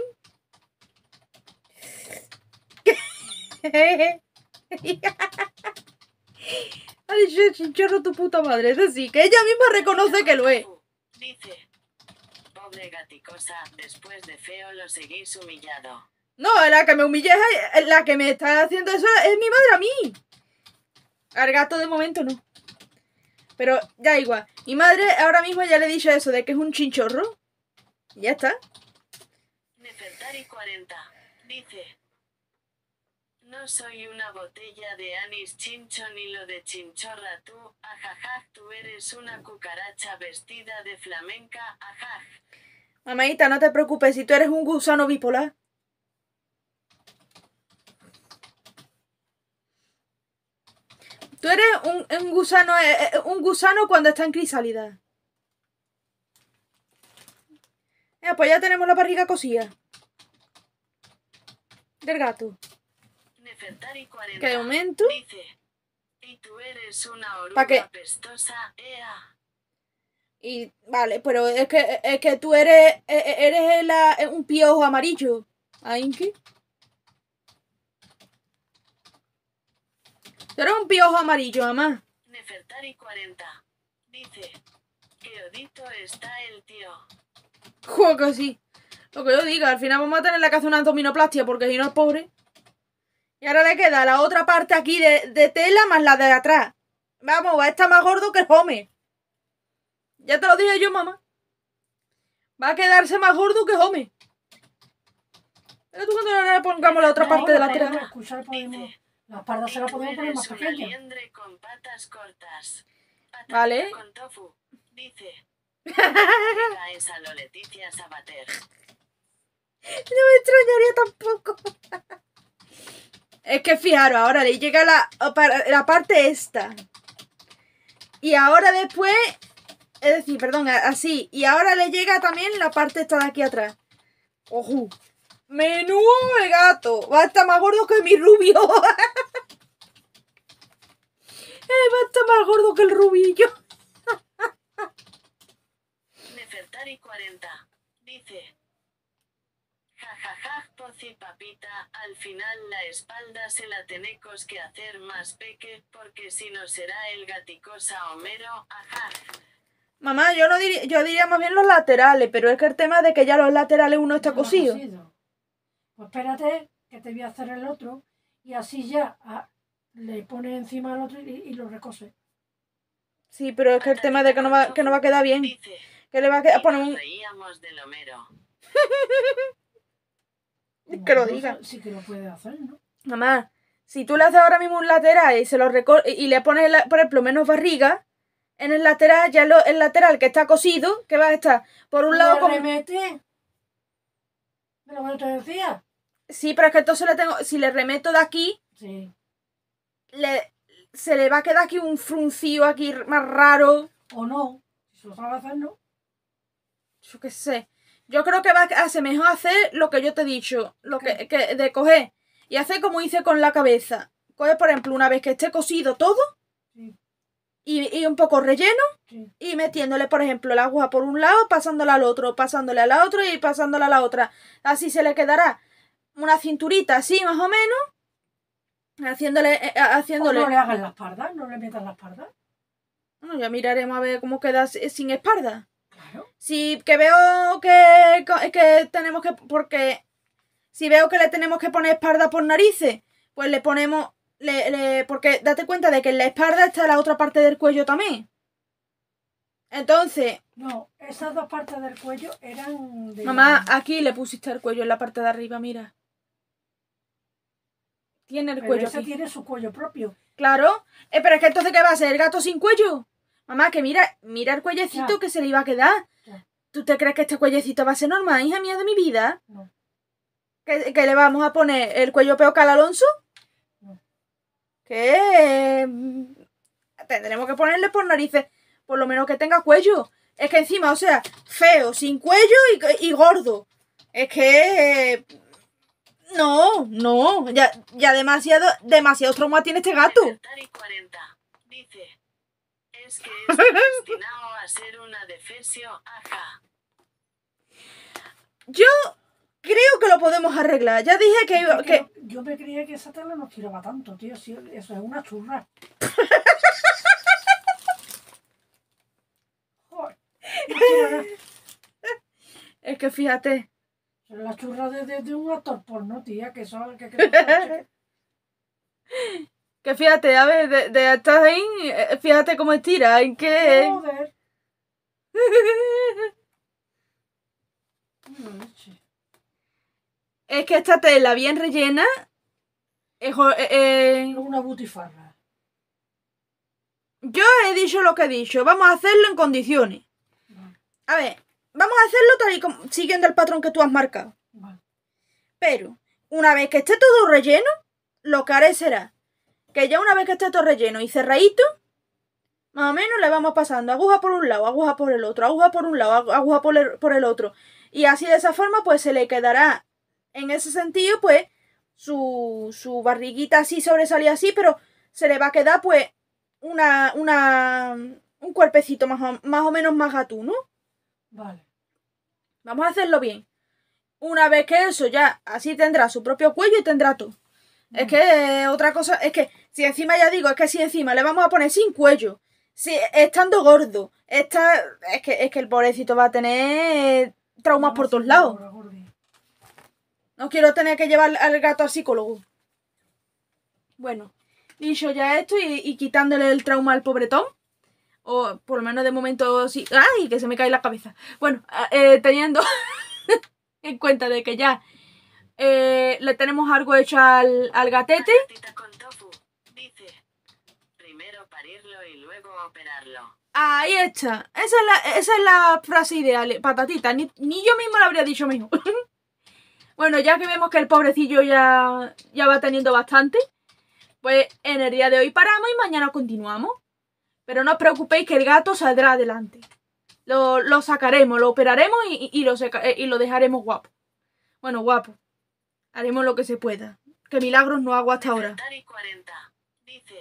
Ha dicho chinchorro tu puta madre. Es decir, que ella misma reconoce que lo es. Dice, pobre gaticosa, después de feo lo seguís humillado. No, la que me humilla es la que me está haciendo eso es mi madre a mí. Al gato de momento no. Pero ya igual. Mi madre ahora mismo ya le he dicho eso de que es un chinchorro. Y ya está. Nefertari cuarenta. Dice. No soy una botella de anís chincho ni lo de chinchorra tú. Ajajaj, tú eres una cucaracha vestida de flamenca. Ajaj. Mamaita, no te preocupes si tú eres un gusano bipolar. Tú eres un, un gusano eh, un gusano cuando está en crisálida. Ya, pues ya tenemos la barriga cosida. Del gato. Nefertari cuarenta. Que de momento. Dice. Y tú eres una oruga ¿Pa qué? pestosa. Ea. Y vale, pero es que es que tú eres eres la, un piojo amarillo. ¿Ahí qué? Tú eres un piojo amarillo, mamá. Nefertari cuarenta. Dice. Que odito está el tío. Joder, que sí. Lo que yo diga, al final vamos a tener que hacer una abdominoplastia porque si no es pobre. Y ahora le queda la otra parte aquí de, de tela más la de atrás. Vamos, va a estar más gordo que el Homer. Ya te lo dije yo, mamá. Va a quedarse más gordo que Homer. Pero tú cuando le pongamos la otra No, parte de la podemos tela. escuchar, podemos- Dice. La espalda se la Y tú podemos poner más eres una pequeña. liendre con patas cortas. Patatita Vale. con tofu. Dice. Diga esa lo Leticia Sabater. No me extrañaría tampoco. Es que fijaros, ahora le llega la, la parte esta. Y ahora después, es decir, perdón, así. Y ahora le llega también la parte esta de aquí atrás. ¡Ojo! ¡Menudo el gato! Va a estar más gordo que mi rubio. eh, va a estar más gordo que el rubillo. Nefertari cuarenta. Dice. Jajajaj, poci papita, al final la espalda se la tenemos que hacer más peque, porque si no será el gaticosa Homero, ajá. Mamá, yo no diría, yo diría más bien los laterales, pero es que el tema de que ya los laterales uno está No lo ha cosido. cosido. Pues espérate, que te voy a hacer el otro, y así ya ah, le pones encima al otro y, y lo recose. Sí, pero es que el tema de que no va, que no va a quedar bien. Dice. Que le va a quedar Y poner nos un... reíamos del Homero. Que lo Bueno, diga. Sí que lo puede hacer, ¿no? Mamá, si tú le haces ahora mismo un lateral y se lo recor y le pones, la, por ejemplo, menos barriga, en el lateral, ya lo, el lateral que está cosido, que va a estar por un lado ¿Le con... remete? ¿De lo que te decía? Sí, pero es que entonces le tengo... Si le remeto de aquí, Sí. le, se le va a quedar aquí un fruncillo aquí más raro. O no. Si se lo sabe hacer, ¿no? Yo qué sé. Yo creo que va a ser mejor hacer lo que yo te he dicho. Lo que, que de coger. Y hacer como hice con la cabeza. Coger, por ejemplo, una vez que esté cosido todo. Sí. Y, y un poco relleno. Sí. Y metiéndole, por ejemplo, la aguja por un lado, pasándola al otro, pasándole a la otra y pasándola a la otra. Así se le quedará una cinturita así, más o menos. Haciéndole... Eh, O haciéndole... no le hagas la espalda, no le metas la espalda. Bueno, ya miraremos a ver cómo queda sin espalda. Claro. Si que veo que, que tenemos que... Porque si veo que le tenemos que poner espalda por narices, pues le ponemos... Le, le, porque date cuenta de que en la espalda está la otra parte del cuello también. Entonces... No, esas dos partes del cuello eran de... Mamá, aquí le pusiste el cuello en la parte de arriba, mira. Tiene el Pero cuello ese aquí. tiene su cuello propio. Claro. Eh, pero es que entonces, ¿qué va a ser? ¿El gato sin cuello? Mamá, que mira, mira el cuellecito Ya. que se le iba a quedar. Ya. ¿Tú te crees que este cuellecito va a ser normal, hija mía de mi vida? No. ¿Que, que le vamos a poner el cuello peor que al Alonso? No. Que mm, tendremos que ponerle por narices, por lo menos que tenga cuello. Es que encima, o sea, feo, sin cuello y, y gordo. Es que... eh, no, no. Ya, ya demasiado, demasiado trauma tiene este gato. Nefertari cuarenta. Dice. Es que está destinado a ser una defesio, ajá. Yo creo que lo podemos arreglar. Ya dije que... Es que... no- yo me creía que esa tela no tiraba tanto, tío. Sí, eso es una churra. Joder. No tira nada. Es que fíjate. Es la churra de, de, de un actor porno, tía. Que eso que, que, Que fíjate, a ver, de, de estar ahí, eh, fíjate cómo estira, en qué... Joder. Una leche. Es que esta tela bien rellena... es jo- eh, eh, Es una butifarra. yo he dicho lo que he dicho, vamos a hacerlo en condiciones. Vale, A ver, vamos a hacerlo tal y como, siguiendo el patrón que tú has marcado. vale. Pero, una vez que esté todo relleno, lo que haré será que ya una vez que esté todo relleno y cerradito, más o menos le vamos pasando aguja por un lado, aguja por el otro, aguja por un lado, agu- aguja por el, por el otro. Y así de esa forma, pues se le quedará, en ese sentido, pues, su, su barriguita así sobresalida así, pero se le va a quedar, pues, una, una, un cuerpecito más o, más o menos más gatuno. Vale. Vamos a hacerlo bien. Una vez que eso ya, así tendrá su propio cuello y tendrá todo. Es que eh, otra cosa, es que si encima ya digo, es que si encima le vamos a poner sin cuello, si estando gordo, está, es que es que el pobrecito va a tener traumas por todos lados. Ahora, gordi. No quiero tener que llevar al gato al psicólogo. Bueno, dicho ya esto y, y quitándole el trauma al pobretón, o por lo menos de momento sí. ¡Ay! Que se me cae la cabeza. Bueno, eh, teniendo en cuenta de que ya eh, le tenemos algo hecho al, al gatete. Patatita con tofu. Dice. Primero parirlo y luego operarlo. Ahí está. Esa es la, esa es la frase ideal, patatita. Ni, ni yo misma lo habría dicho mejor. Bueno, ya que vemos que el pobrecillo ya, ya va teniendo bastante, pues en el día de hoy paramos y mañana continuamos. Pero no os preocupéis que el gato saldrá adelante. Lo, lo sacaremos, lo operaremos y, y, lo seca, y lo dejaremos guapo. Bueno, guapo. Haremos lo que se pueda. Que milagros no hago hasta ahora. Nefertari cuarenta. Dice.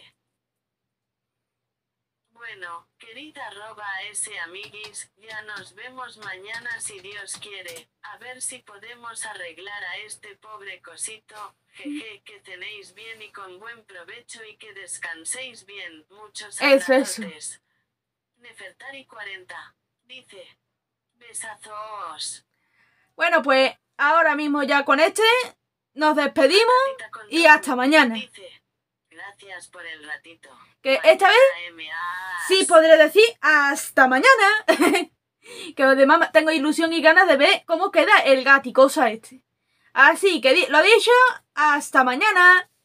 Bueno, querida arroba ese amiguis, ya nos vemos mañana si Dios quiere. A ver si podemos arreglar a este pobre cosito. Jeje, que cenéis bien y con buen provecho y que descanséis bien. Muchos Eso, eso. abrazotes. Nefertari cuarenta. Dice. Besazos. Bueno, pues ahora mismo ya con este nos despedimos Patatita con y tofu. hasta mañana. Dice. Gracias por el ratito. Que esta vez Mañana, sí podré decir hasta mañana. Que además tengo ilusión y ganas de ver cómo queda el gaticosa este. Así que di- lo dicho, hasta mañana.